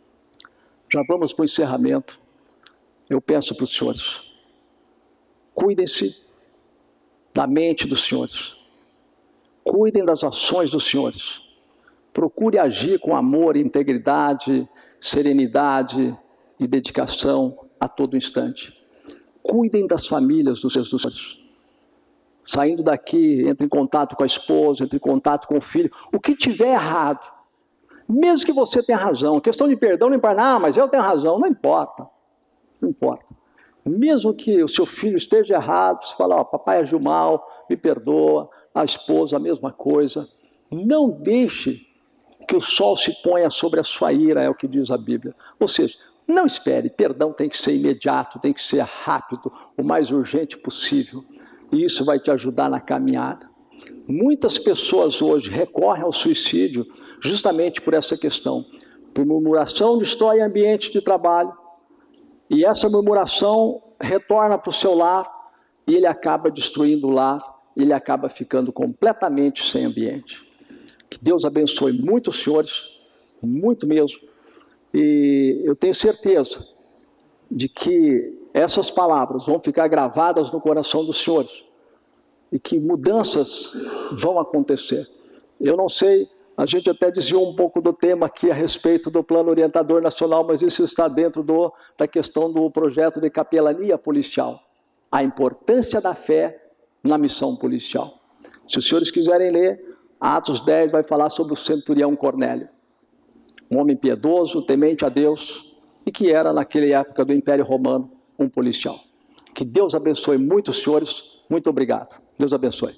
já vamos para o encerramento. Eu peço para os senhores, cuidem-se da mente dos senhores. Cuidem das ações dos senhores. Procure agir com amor, integridade, serenidade e dedicação a todo instante. Cuidem das famílias dos senhores. Saindo daqui, entre em contato com a esposa, entre em contato com o filho. O que tiver errado, mesmo que você tenha razão, questão de perdão não importa, não, mas eu tenho razão, não importa. Não importa. Mesmo que o seu filho esteja errado, você fala: ó, papai agiu mal, me perdoa. A esposa, a mesma coisa. Não deixe que o sol se ponha sobre a sua ira, é o que diz a Bíblia. Ou seja, não espere, perdão tem que ser imediato, tem que ser rápido, o mais urgente possível. E isso vai te ajudar na caminhada. Muitas pessoas hoje recorrem ao suicídio justamente por essa questão. Por murmuração destrói ambiente de trabalho, e essa murmuração retorna para o seu lar, e ele acaba destruindo o lar, ele acaba ficando completamente sem ambiente. Que Deus abençoe muito os senhores, muito mesmo. E eu tenho certeza de que essas palavras vão ficar gravadas no coração dos senhores e que mudanças vão acontecer. Eu não sei, a gente até desviou um pouco do tema aqui a respeito do Plano Orientador Nacional, mas isso está dentro da questão do projeto de capelania policial. A importância da fé na missão policial. Se os senhores quiserem ler, Atos 10 vai falar sobre o centurião Cornélio. Um homem piedoso, temente a Deus, e que era, naquela época do Império Romano, um policial. Que Deus abençoe muito os senhores. Muito obrigado. Deus abençoe.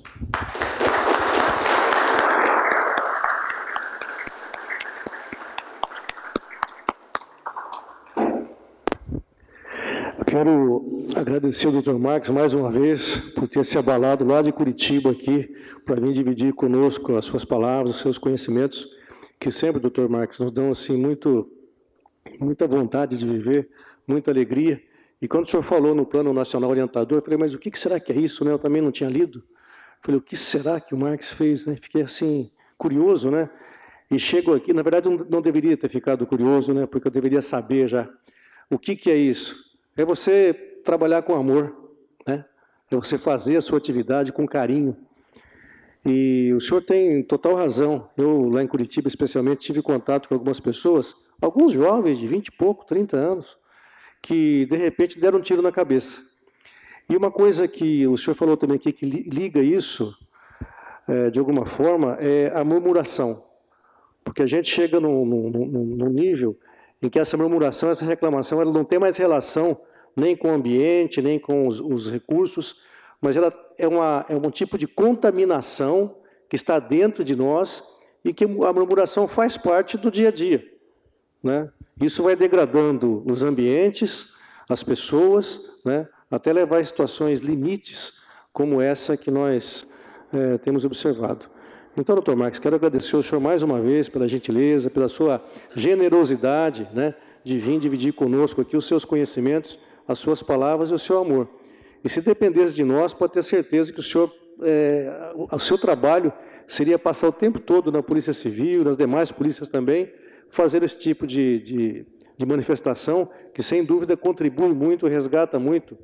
Quero agradecer ao Dr. Marcos mais uma vez por ter se abalado lá de Curitiba aqui para vir dividir conosco as suas palavras, os seus conhecimentos, que sempre, Dr. Marcos, nos dão assim muita vontade de viver, muita alegria. E quando o senhor falou no Plano Nacional Orientador, eu falei: mas o que será que é isso, né? Eu também não tinha lido. Falei, o que será que o Marx fez? Né? Fiquei assim, curioso, né? E chego aqui, na verdade, não deveria ter ficado curioso, né? Porque eu deveria saber já. O que é isso? É você trabalhar com amor, né? É você fazer a sua atividade com carinho. E o senhor tem total razão. Eu, lá em Curitiba, especialmente, tive contato com algumas pessoas, alguns jovens de 20 e pouco, 30 anos, que, de repente, deram um tiro na cabeça. E uma coisa que o senhor falou também aqui, que liga isso, de alguma forma, é a murmuração. Porque a gente chega num nível em que essa murmuração, essa reclamação, ela não tem mais relação nem com o ambiente, nem com os recursos, mas ela é um tipo de contaminação que está dentro de nós e que a murmuração faz parte do dia a dia, né? Isso vai degradando os ambientes, as pessoas, né? Até levar a situações limites como essa que nós temos observado. Então, doutor Marx, quero agradecer ao senhor mais uma vez pela gentileza, pela sua generosidade, né, de vir dividir conosco aqui os seus conhecimentos, as suas palavras e o seu amor. E se dependesse de nós, pode ter certeza que o senhor, o seu trabalho seria passar o tempo todo na Polícia Civil, nas demais polícias também, fazer esse tipo de manifestação, que sem dúvida contribui muito, resgata muito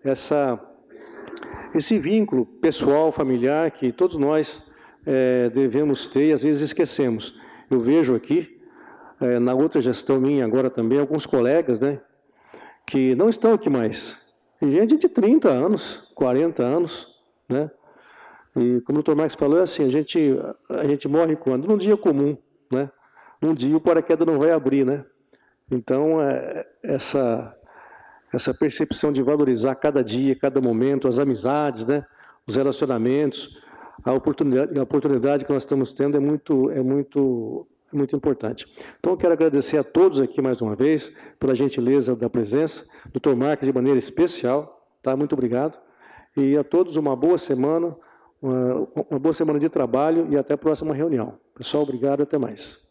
esse vínculo pessoal, familiar, que todos nós devemos ter e às vezes esquecemos. Eu vejo aqui, na outra gestão minha agora também, alguns colegas, né, que não estão aqui mais. E gente de 30 anos, 40 anos, né? E como o doutor Marx falou, é assim, a gente morre quando? Num dia comum, né? Um dia o paraquedas não vai abrir, né? Então, essa percepção de valorizar cada dia, cada momento, as amizades, né? Os relacionamentos, a oportunidade que nós estamos tendo é muito importante. Então, eu quero agradecer a todos aqui mais uma vez pela gentileza da presença, doutor Marques de maneira especial, tá? Muito obrigado. E a todos uma boa semana de trabalho e até a próxima reunião. Pessoal, obrigado, até mais.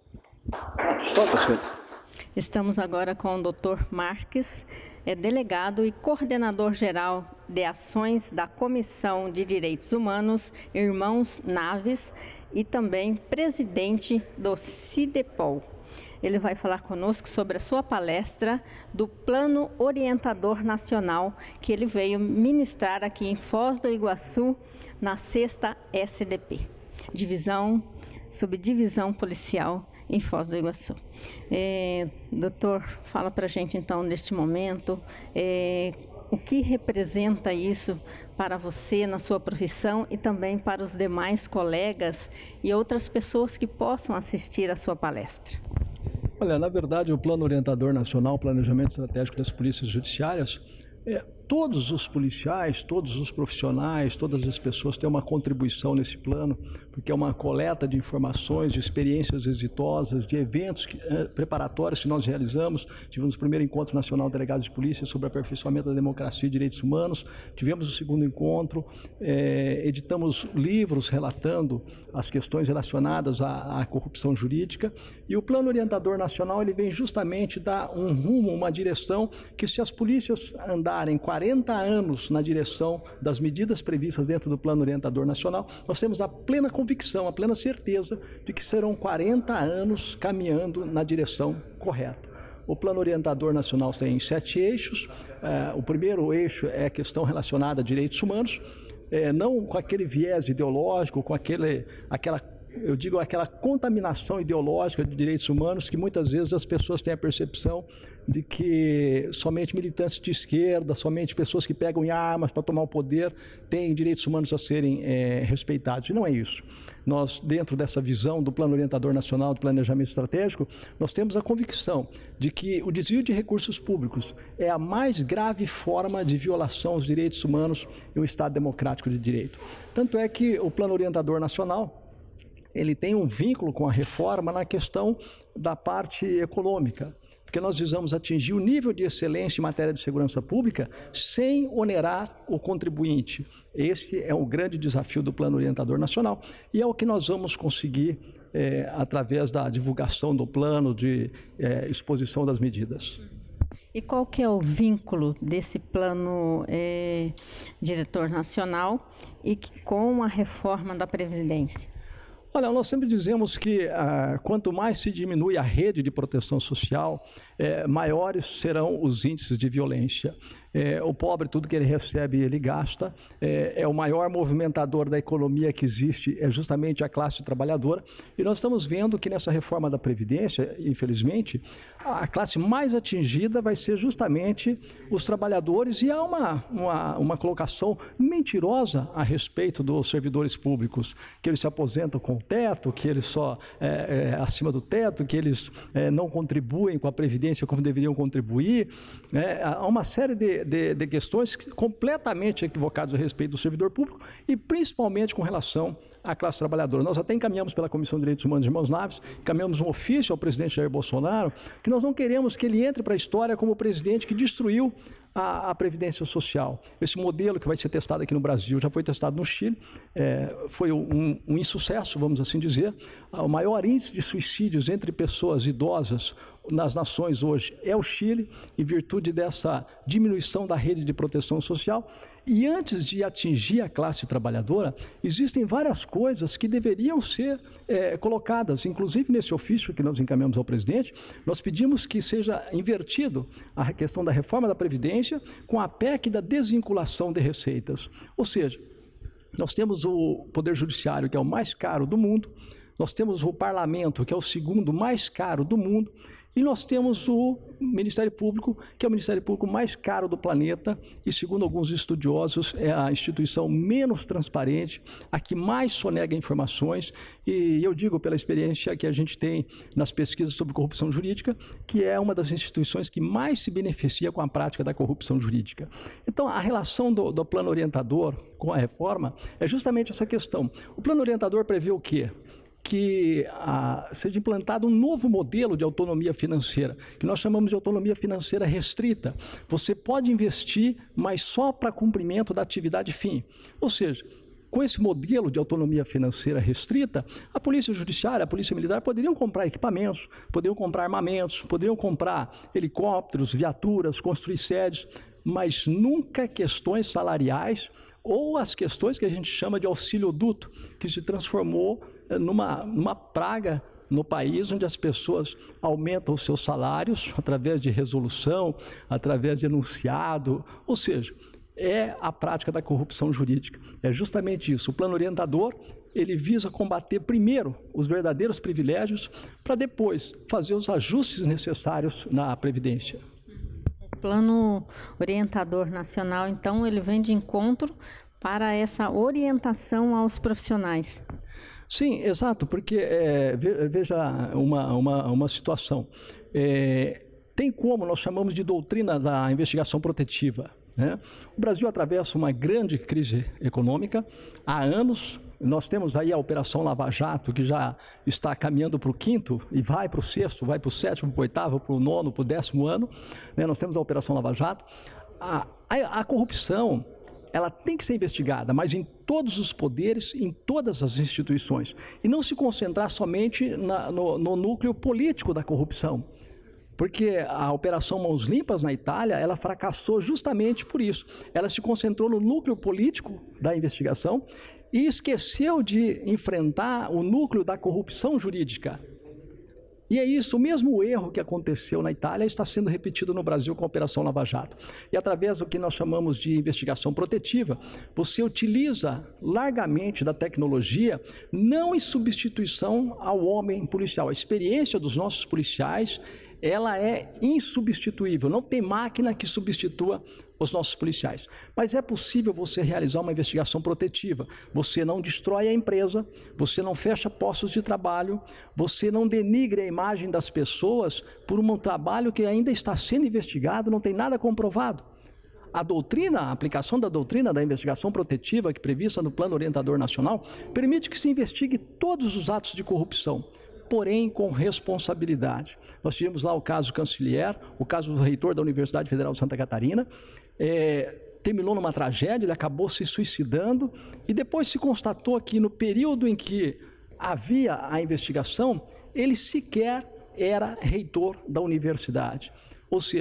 Estamos agora com o doutor Marques, delegado e coordenador geral de ações da Comissão de Direitos Humanos, Irmãos Naves, e também presidente do CIDEPOL. Ele vai falar conosco sobre a sua palestra do Plano Orientador Nacional, que ele veio ministrar aqui em Foz do Iguaçu, na 6ª SDP, subdivisão policial em Foz do Iguaçu. Doutor, fala para a gente então neste momento, o que representa isso para você na sua profissão e também para os demais colegas e outras pessoas que possam assistir à sua palestra. Olha, na verdade, o Plano Orientador Nacional, Planejamento Estratégico das Polícias Judiciárias, todos os policiais, todos os profissionais, todas as pessoas têm uma contribuição nesse plano, porque é uma coleta de informações, de experiências exitosas, de eventos preparatórios que nós realizamos. Tivemos o primeiro encontro nacional de delegados de polícia sobre aperfeiçoamento da democracia e direitos humanos, tivemos o segundo encontro, editamos livros relatando as questões relacionadas à corrupção jurídica, e o Plano Orientador Nacional ele vem justamente dar um rumo, uma direção que, se as polícias andarem 40 anos na direção das medidas previstas dentro do Plano Orientador Nacional, nós temos a plena convicção, a plena certeza de que serão 40 anos caminhando na direção correta. O Plano Orientador Nacional tem 7 eixos. O primeiro eixo é a questão relacionada a direitos humanos, não com aquele viés ideológico, com aquela contaminação ideológica de direitos humanos que muitas vezes as pessoas têm a percepção de que somente militantes de esquerda, somente pessoas que pegam em armas para tomar o poder têm direitos humanos a serem respeitados. E não é isso. Nós, dentro dessa visão do Plano Orientador Nacional de Planejamento Estratégico, nós temos a convicção de que o desvio de recursos públicos é a mais grave forma de violação aos direitos humanos e o Estado democrático de direito. Tanto é que o Plano Orientador Nacional ele tem um vínculo com a reforma na questão da parte econômica, porque nós visamos atingir o nível de excelência em matéria de segurança pública sem onerar o contribuinte. Esse é o grande desafio do Plano Orientador Nacional e é o que nós vamos conseguir através da divulgação do plano, de exposição das medidas. E qual que é o vínculo desse plano diretor nacional e com a reforma da Previdência? Olha, nós sempre dizemos que quanto mais se diminui a rede de proteção social, maiores serão os índices de violência. O pobre, tudo que ele recebe, ele gasta. O maior movimentador da economia que existe é justamente a classe trabalhadora. E nós estamos vendo que nessa reforma da Previdência, infelizmente, a classe mais atingida vai ser justamente os trabalhadores. E há uma colocação mentirosa a respeito dos servidores públicos, que eles se aposentam com o teto, que eles só acima do teto, que eles não contribuem com a Previdência como deveriam contribuir. Há uma série de questões completamente equivocadas a respeito do servidor público e principalmente com relação à classe trabalhadora. Nós até encaminhamos pela Comissão de Direitos Humanos de Irmãos Naves, encaminhamos um ofício ao presidente Jair Bolsonaro, que nós não queremos que ele entre para a história como o presidente que destruiu a Previdência Social. Esse modelo que vai ser testado aqui no Brasil já foi testado no Chile, foi um insucesso, vamos assim dizer. O maior índice de suicídios entre pessoas idosas nas nações hoje é o Chile, em virtude dessa diminuição da rede de proteção social. E antes de atingir a classe trabalhadora, existem várias coisas que deveriam ser colocadas, inclusive nesse ofício que nós encaminhamos ao presidente, nós pedimos que seja invertido a questão da reforma da Previdência com a PEC da desvinculação de receitas. Ou seja, nós temos o Poder Judiciário, que é o mais caro do mundo, nós temos o Parlamento, que é o segundo mais caro do mundo, e nós temos o Ministério Público, que é o Ministério Público mais caro do planeta e, segundo alguns estudiosos, é a instituição menos transparente, a que mais sonega informações. E eu digo, pela experiência que a gente tem nas pesquisas sobre corrupção jurídica, que é uma das instituições que mais se beneficia com a prática da corrupção jurídica. Então, a relação do plano orientador com a reforma é justamente essa questão. O plano orientador prevê o quê? Que seja implantado um novo modelo de autonomia financeira, que nós chamamos de autonomia financeira restrita. Você pode investir, mas só para cumprimento da atividade fim. Ou seja, com esse modelo de autonomia financeira restrita, a Polícia Judiciária, a Polícia Militar poderiam comprar equipamentos, poderiam comprar armamentos, poderiam comprar helicópteros, viaturas, construir sedes, mas nunca questões salariais ou as questões que a gente chama de auxílio-duto, que se transformou numa praga no país, onde as pessoas aumentam os seus salários através de resolução, através de enunciado, ou seja, é a prática da corrupção jurídica. É justamente isso. O plano orientador, ele visa combater primeiro os verdadeiros privilégios, para depois fazer os ajustes necessários na Previdência. O plano orientador nacional, então, ele vem de encontro para essa orientação aos profissionais. Sim, exato, porque veja uma situação. Tem como nós chamamos de doutrina da investigação protetiva, né? O Brasil atravessa uma grande crise econômica há anos. Nós temos aí a Operação Lava Jato, que já está caminhando para o 5º e vai para o 6º, vai para o 7º, para o 8º, para o 9º, para o 10º ano, né? Nós temos a Operação Lava Jato. A corrupção, ela tem que ser investigada, mas em todos os poderes, em todas as instituições, e não se concentrar somente no núcleo político da corrupção, porque a Operação Mãos Limpas na Itália, ela fracassou justamente por isso. Ela se concentrou no núcleo político da investigação e esqueceu de enfrentar o núcleo da corrupção jurídica. E é isso, o mesmo erro que aconteceu na Itália está sendo repetido no Brasil com a Operação Lava Jato. E através do que nós chamamos de investigação protetiva, você utiliza largamente da tecnologia, não em substituição ao homem policial. A experiência dos nossos policiais, ela é insubstituível, não tem máquina que substitua os nossos policiais. Mas é possível você realizar uma investigação protetiva. Você não destrói a empresa, você não fecha postos de trabalho, você não denigre a imagem das pessoas por um trabalho que ainda está sendo investigado, não tem nada comprovado. A aplicação da doutrina da investigação protetiva, que é prevista no Plano Orientador Nacional, permite que se investigue todos os atos de corrupção, porém com responsabilidade. Nós tivemos lá o caso Canciller, o caso do reitor da Universidade Federal de Santa Catarina, terminou numa tragédia, ele acabou se suicidando, e depois se constatou que no período em que havia a investigação, ele sequer era reitor da universidade. Ou seja,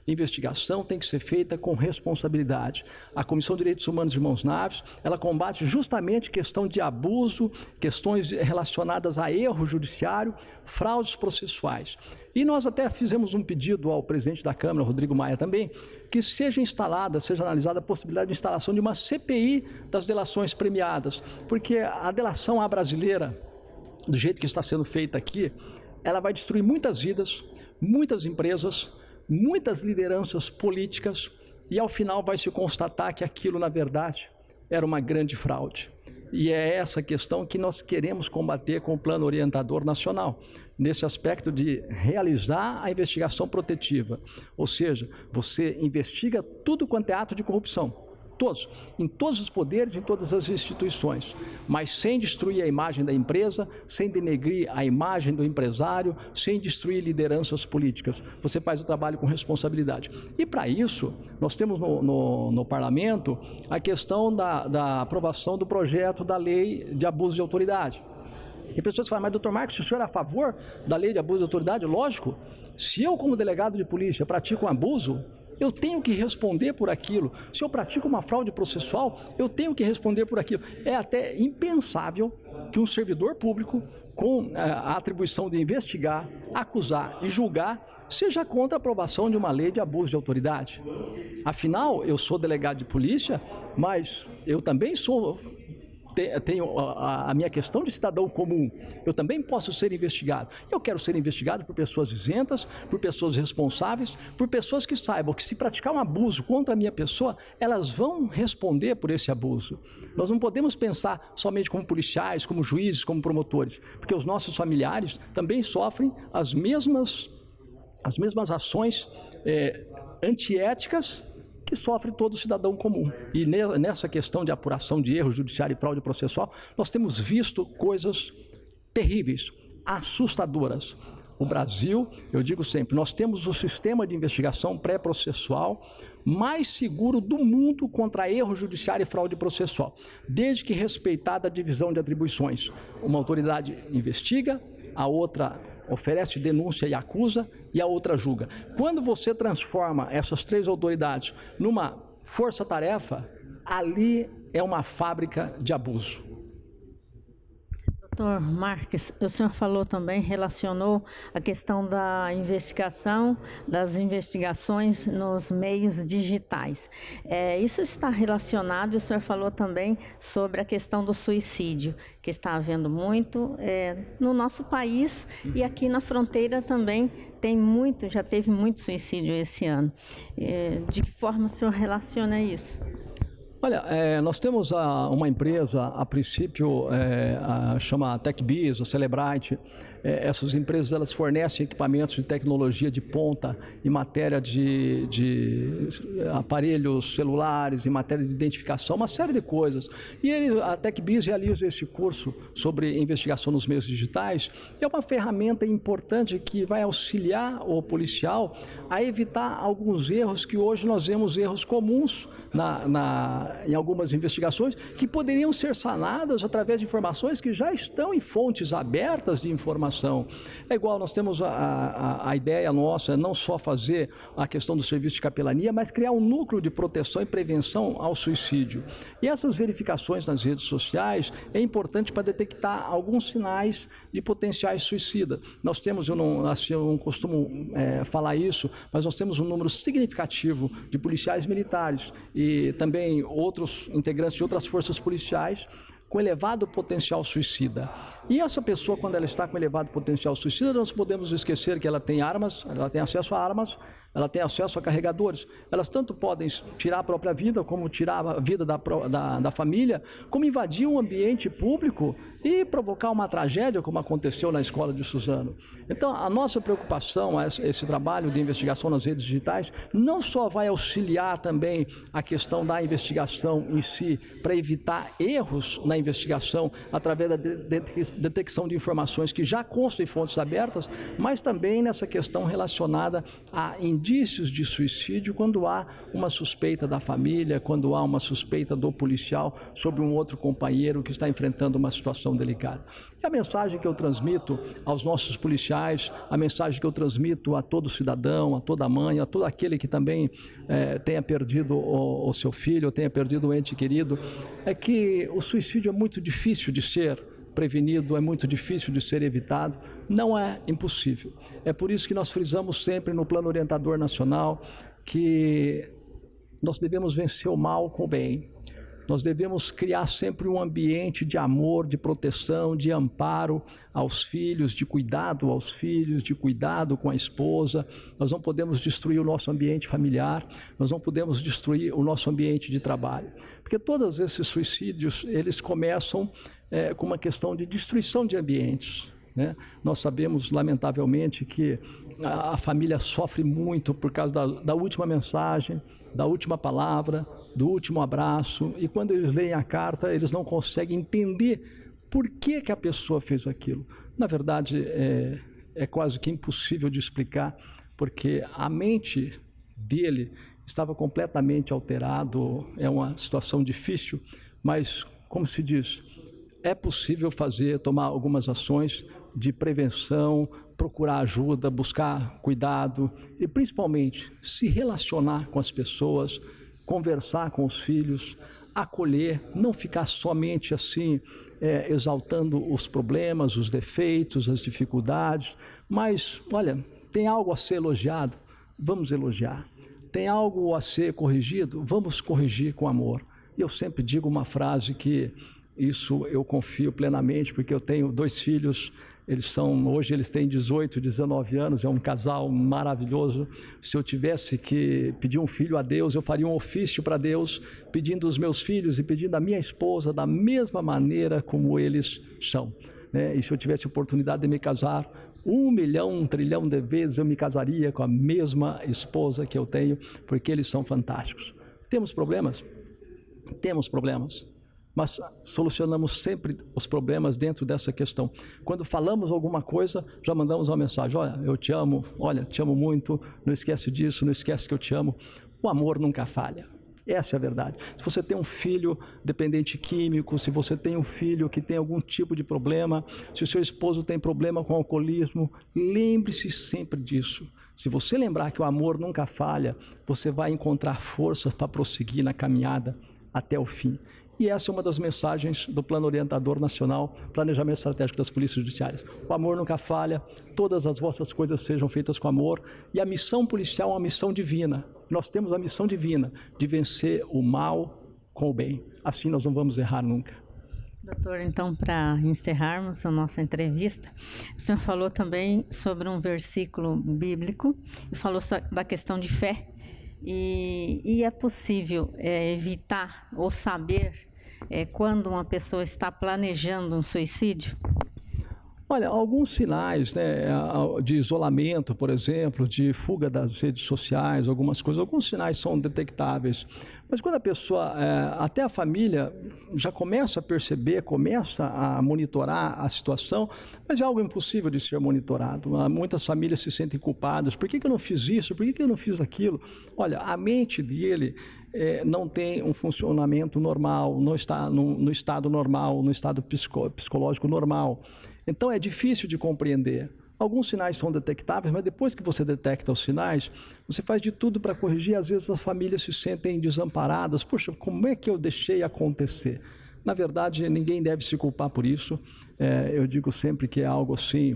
investigação tem que ser feita com responsabilidade. A Comissão de Direitos Humanos de Irmãos Naves, ela combate justamente questão de abuso, questões relacionadas a erro judiciário, fraudes processuais. E nós até fizemos um pedido ao presidente da Câmara, Rodrigo Maia, também, que seja analisada a possibilidade de instalação de uma CPI das delações premiadas, porque a delação à brasileira, do jeito que está sendo feita aqui, ela vai destruir muitas vidas, muitas empresas, muitas lideranças políticas, e ao final vai se constatar que aquilo, na verdade, era uma grande fraude. E é essa questão que nós queremos combater com o Plano Orientador Nacional, nesse aspecto de realizar a investigação protetiva. Ou seja, você investiga tudo quanto é ato de corrupção, todos, em todos os poderes, em todas as instituições, mas sem destruir a imagem da empresa, sem denegrir a imagem do empresário, sem destruir lideranças políticas. Você faz o trabalho com responsabilidade. E para isso, nós temos no Parlamento a questão da aprovação do projeto da lei de abuso de autoridade. Tem pessoas que falam, mas doutor Marcos, se o senhor é a favor da lei de abuso de autoridade? Lógico, se eu como delegado de polícia pratico um abuso, eu tenho que responder por aquilo. Se eu pratico uma fraude processual, eu tenho que responder por aquilo. É até impensável que um servidor público, com a atribuição de investigar, acusar e julgar, seja contra a aprovação de uma lei de abuso de autoridade. Afinal, eu sou delegado de polícia, mas eu também tenho a minha questão de cidadão comum, eu também posso ser investigado. Eu quero ser investigado por pessoas isentas, por pessoas responsáveis, por pessoas que saibam que se praticar um abuso contra a minha pessoa, elas vão responder por esse abuso. Nós não podemos pensar somente como policiais, como juízes, como promotores, porque os nossos familiares também sofrem as mesmas ações antiéticas que sofre todo cidadão comum. E nessa questão de apuração de erro judiciário e fraude processual, nós temos visto coisas terríveis, assustadoras. O Brasil, eu digo sempre, nós temos o sistema de investigação pré-processual mais seguro do mundo contra erro judiciário e fraude processual, desde que respeitada a divisão de atribuições. Uma autoridade investiga, a outra oferece denúncia e acusa, e a outra julga. Quando você transforma essas três autoridades numa força-tarefa, ali é uma fábrica de abuso. Doutor Marques, o senhor falou também, relacionou a questão da investigação, das investigações nos meios digitais. Isso está relacionado, e o senhor falou também sobre a questão do suicídio, que está havendo muito no nosso país, e aqui na fronteira também já teve muito suicídio esse ano. De que forma o senhor relaciona isso? Olha, nós temos uma empresa, a princípio, chama TechBiz, ou Celebrite. Essas empresas, elas fornecem equipamentos de tecnologia de ponta em matéria de aparelhos celulares, em matéria de identificação, uma série de coisas. E a TechBiz realiza esse curso sobre investigação nos meios digitais. É uma ferramenta importante que vai auxiliar o policial a evitar alguns erros que hoje nós vemos erros comuns em algumas investigações, que poderiam ser sanadas através de informações que já estão em fontes abertas de informação. É igual, nós temos a ideia nossa, não só fazer a questão do serviço de capelania, mas criar um núcleo de proteção e prevenção ao suicídio. E essas verificações nas redes sociais é importante para detectar alguns sinais de potenciais suicidas. Nós temos, eu não costumo falar isso, mas nós temos um número significativo de policiais militares e também outros integrantes de outras forças policiais com elevado potencial suicida. E essa pessoa, quando ela está com elevado potencial suicida, nós podemos esquecer que ela tem armas, ela tem acesso a armas, ela tem acesso a carregadores. Elas tanto podem tirar a própria vida, como tirar a vida da família, como invadir um ambiente público e provocar uma tragédia, como aconteceu na escola de Suzano. Então, a nossa preocupação, esse trabalho de investigação nas redes digitais, não só vai auxiliar também a questão da investigação em si, para evitar erros na investigação, através da detecção de informações que já constam em fontes abertas, mas também nessa questão relacionada a indícios indícios de suicídio quando há uma suspeita da família, quando há uma suspeita do policial sobre um outro companheiro que está enfrentando uma situação delicada. E a mensagem que eu transmito aos nossos policiais, a mensagem que eu transmito a todo cidadão, a toda mãe, a todo aquele que também tenha perdido o seu filho, ou tenha perdido um ente querido, é que o suicídio é muito difícil de ser prevenido, é muito difícil de ser evitado, não é impossível. É por isso que nós frisamos sempre no Plano Orientador Nacional que nós devemos vencer o mal com o bem. Nós devemos criar sempre um ambiente de amor, de proteção, de amparo aos filhos, de cuidado aos filhos, de cuidado com a esposa. Nós não podemos destruir o nosso ambiente familiar, nós não podemos destruir o nosso ambiente de trabalho. Porque todos esses suicídios, eles começam com uma questão de destruição de ambientes, né? Nós sabemos, lamentavelmente, que a família sofre muito por causa da última mensagem, da última palavra, do último abraço, e quando eles leem a carta, eles não conseguem entender por que a pessoa fez aquilo. Na verdade, é quase que impossível de explicar, porque a mente dele estava completamente alterada. É uma situação difícil, mas, como se diz, é possível tomar algumas ações de prevenção, procurar ajuda, buscar cuidado e, principalmente, se relacionar com as pessoas, conversar com os filhos, acolher, não ficar somente assim, exaltando os problemas, os defeitos, as dificuldades, mas, olha, tem algo a ser elogiado, vamos elogiar. Tem algo a ser corrigido, vamos corrigir com amor. E eu sempre digo uma frase que isso eu confio plenamente, porque eu tenho 2 filhos, hoje eles têm 18, 19 anos, é um casal maravilhoso. Se eu tivesse que pedir um filho a Deus, eu faria um ofício para Deus, pedindo os meus filhos e pedindo a minha esposa da mesma maneira como eles são, né? E se eu tivesse oportunidade de me casar 1 milhão, 1 trilhão de vezes, eu me casaria com a mesma esposa que eu tenho, porque eles são fantásticos. Temos problemas? Temos problemas. Mas solucionamos sempre os problemas dentro dessa questão. Quando falamos alguma coisa, já mandamos uma mensagem: olha, eu te amo, olha, te amo muito, não esquece disso, não esquece que eu te amo. O amor nunca falha. Essa é a verdade. Se você tem um filho dependente químico, se você tem um filho que tem algum tipo de problema, se o seu esposo tem problema com alcoolismo, lembre-se sempre disso. Se você lembrar que o amor nunca falha, você vai encontrar forças para prosseguir na caminhada até o fim. E essa é uma das mensagens do Plano Orientador Nacional, Planejamento Estratégico das Polícias Judiciárias. O amor nunca falha, todas as vossas coisas sejam feitas com amor, e a missão policial é uma missão divina. Nós temos a missão divina de vencer o mal com o bem. Assim nós não vamos errar nunca. Doutor, então, para encerrarmos a nossa entrevista, o senhor falou também sobre um versículo bíblico e falou da questão de fé. E é possível evitar ou saber quando uma pessoa está planejando um suicídio? Olha, alguns sinais, né, de isolamento, por exemplo, de fuga das redes sociais, algumas coisas, alguns sinais são detectáveis. Mas quando a pessoa, até a família, já começa a perceber, começa a monitorar a situação, mas é algo impossível de ser monitorado. Muitas famílias se sentem culpadas. Por que eu não fiz isso? Por que eu não fiz aquilo? Olha, a mente dele não tem um funcionamento normal, não está no estado normal, no estado psicológico normal. Então é difícil de compreender. Alguns sinais são detectáveis, mas depois que você detecta os sinais, você faz de tudo para corrigir. Às vezes as famílias se sentem desamparadas. Poxa, como é que eu deixei acontecer? Na verdade, ninguém deve se culpar por isso. Eu digo sempre que é algo assim,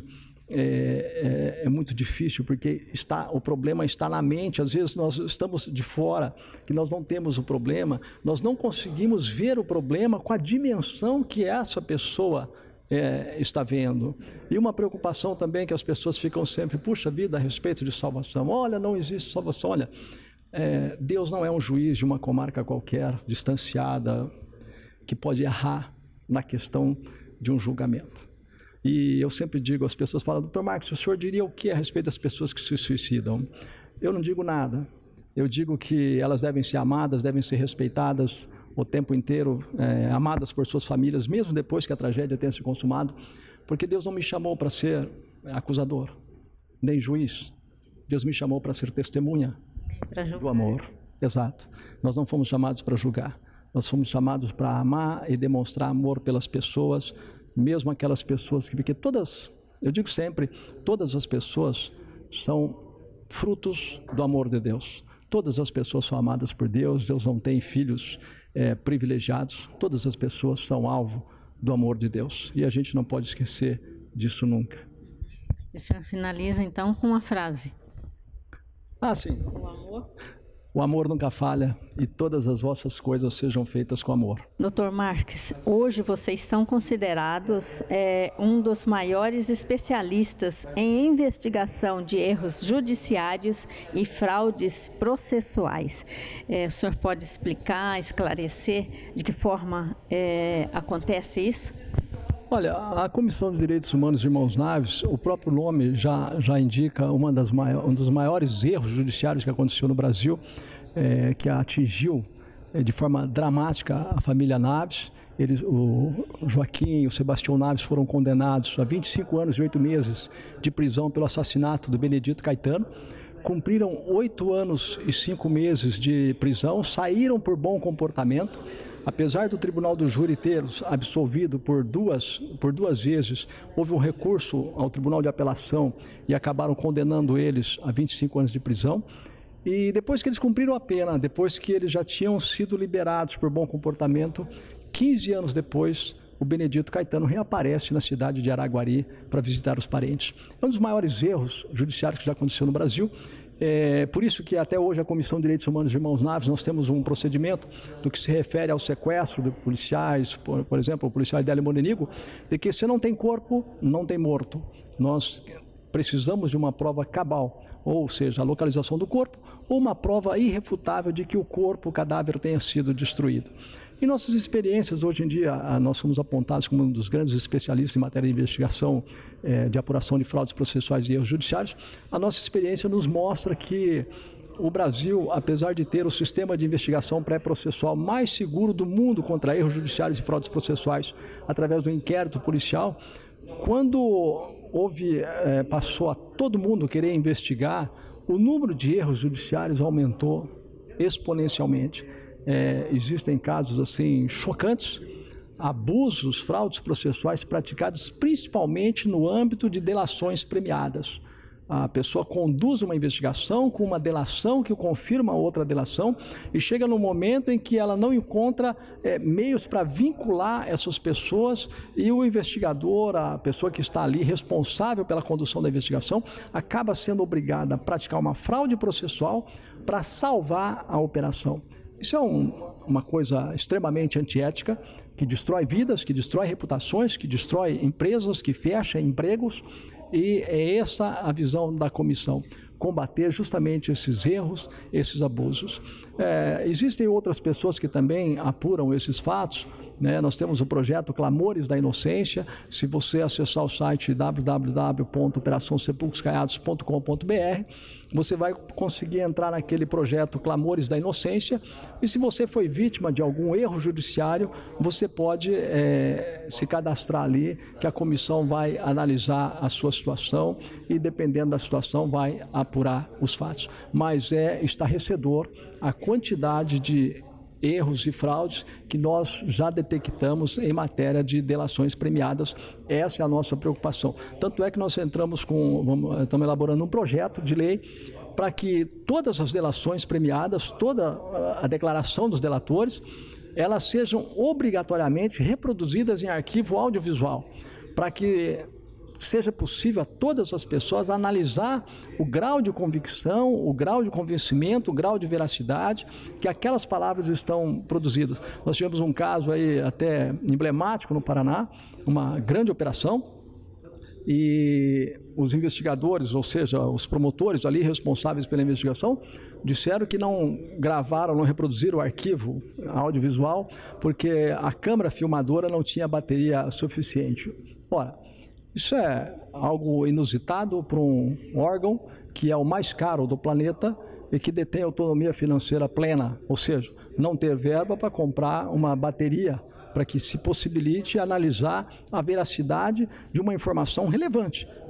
é muito difícil, porque o problema está na mente. Às vezes nós estamos de fora, que nós não temos o problema, nós não conseguimos ver o problema com a dimensão que essa pessoa está vendo. E uma preocupação também que as pessoas ficam sempre: puxa vida, a respeito de salvação. Olha, não existe salvação. Olha, Deus não é um juiz de uma comarca qualquer, distanciada, que pode errar na questão de um julgamento. E eu sempre digo, as pessoas falam: doutor Marcos, o senhor diria o que a respeito das pessoas que se suicidam? Eu não digo nada. Eu digo que elas devem ser amadas, devem ser respeitadas o tempo inteiro, amadas por suas famílias, mesmo depois que a tragédia tenha se consumado, porque Deus não me chamou para ser acusador, nem juiz, Deus me chamou para ser testemunha do amor. Exato. Nós não fomos chamados para julgar. Nós fomos chamados para amar e demonstrar amor pelas pessoas, mesmo aquelas pessoas que... Porque todas, eu digo sempre, todas as pessoas são frutos do amor de Deus. Todas as pessoas são amadas por Deus. Deus não tem filhos privilegiados. Todas as pessoas são alvo do amor de Deus. E a gente não pode esquecer disso nunca. O senhor finaliza, então, com uma frase. Sim. O amor nunca falha e todas as vossas coisas sejam feitas com amor. Dr. Marques, hoje vocês são considerados um dos maiores especialistas em investigação de erros judiciários e fraudes processuais. O senhor pode explicar, esclarecer de que forma acontece isso? Olha, a Comissão de Direitos Humanos de Irmãos Naves, o próprio nome já indica um dos maiores erros judiciários que aconteceu no Brasil, que atingiu de forma dramática a família Naves. O Joaquim e o Sebastião Naves foram condenados a 25 anos e 8 meses de prisão pelo assassinato do Benedito Caetano. Cumpriram 8 anos e 5 meses de prisão, saíram por bom comportamento. Apesar do Tribunal do Júri ter-os absolvido por duas vezes, houve um recurso ao Tribunal de Apelação e acabaram condenando eles a 25 anos de prisão. E depois que eles cumpriram a pena, depois que eles já tinham sido liberados por bom comportamento, 15 anos depois, o Benedito Caetano reaparece na cidade de Araguari para visitar os parentes. É um dos maiores erros judiciários que já aconteceu no Brasil. Por isso que até hoje a Comissão de Direitos Humanos de Irmãos Naves, nós temos um procedimento no que se refere ao sequestro de policiais, por exemplo, o policial Idélio Monenigo, de que se não tem corpo, não tem morto. Nós precisamos de uma prova cabal, ou seja, a localização do corpo, ou uma prova irrefutável de que o corpo, o cadáver tenha sido destruído. Em nossas experiências, hoje em dia, nós somos apontados como um dos grandes especialistas em matéria de investigação, de apuração de fraudes processuais e erros judiciários. A nossa experiência nos mostra que o Brasil, apesar de ter o sistema de investigação pré-processual mais seguro do mundo contra erros judiciários e fraudes processuais, através do inquérito policial, quando passou a todo mundo querer investigar, o número de erros judiciários aumentou exponencialmente. Existem casos assim chocantes, abusos, fraudes processuais praticados principalmente no âmbito de delações premiadas. A pessoa conduz uma investigação com uma delação que confirma outra delação e chega no momento em que ela não encontra meios para vincular essas pessoas e o investigador, a pessoa que está ali responsável pela condução da investigação, acaba sendo obrigada a praticar uma fraude processual para salvar a operação. Isso é uma coisa extremamente antiética, que destrói vidas, que destrói reputações, que destrói empresas, que fecha empregos, e é essa a visão da comissão, combater justamente esses erros, esses abusos. Existem outras pessoas que também apuram esses fatos, né? Nós temos o projeto Clamores da Inocência. Se você acessar o site www.operaçãosepulcroscaiados.com.br, você vai conseguir entrar naquele projeto Clamores da Inocência, e se você foi vítima de algum erro judiciário, você pode se cadastrar ali, que a comissão vai analisar a sua situação e, dependendo da situação, vai apurar os fatos. Mas é estarrecedor a quantidade de erros e fraudes que nós já detectamos em matéria de delações premiadas. Essa é a nossa preocupação. Tanto é que nós estamos elaborando um projeto de lei para que todas as delações premiadas, toda a declaração dos delatores, elas sejam obrigatoriamente reproduzidas em arquivo audiovisual, para que seja possível a todas as pessoas analisar o grau de convicção, o grau de convencimento, o grau de veracidade que aquelas palavras estão produzidas. Nós tivemos um caso aí até emblemático no Paraná, uma grande operação, e os investigadores, ou seja, os promotores ali responsáveis pela investigação, disseram que não gravaram, não reproduziram o arquivo audiovisual porque a câmera filmadora não tinha bateria suficiente. Ora, isso é algo inusitado para um órgão que é o mais caro do planeta e que detém autonomia financeira plena, ou seja, não ter verba para comprar uma bateria para que se possibilite analisar a veracidade de uma informação relevante,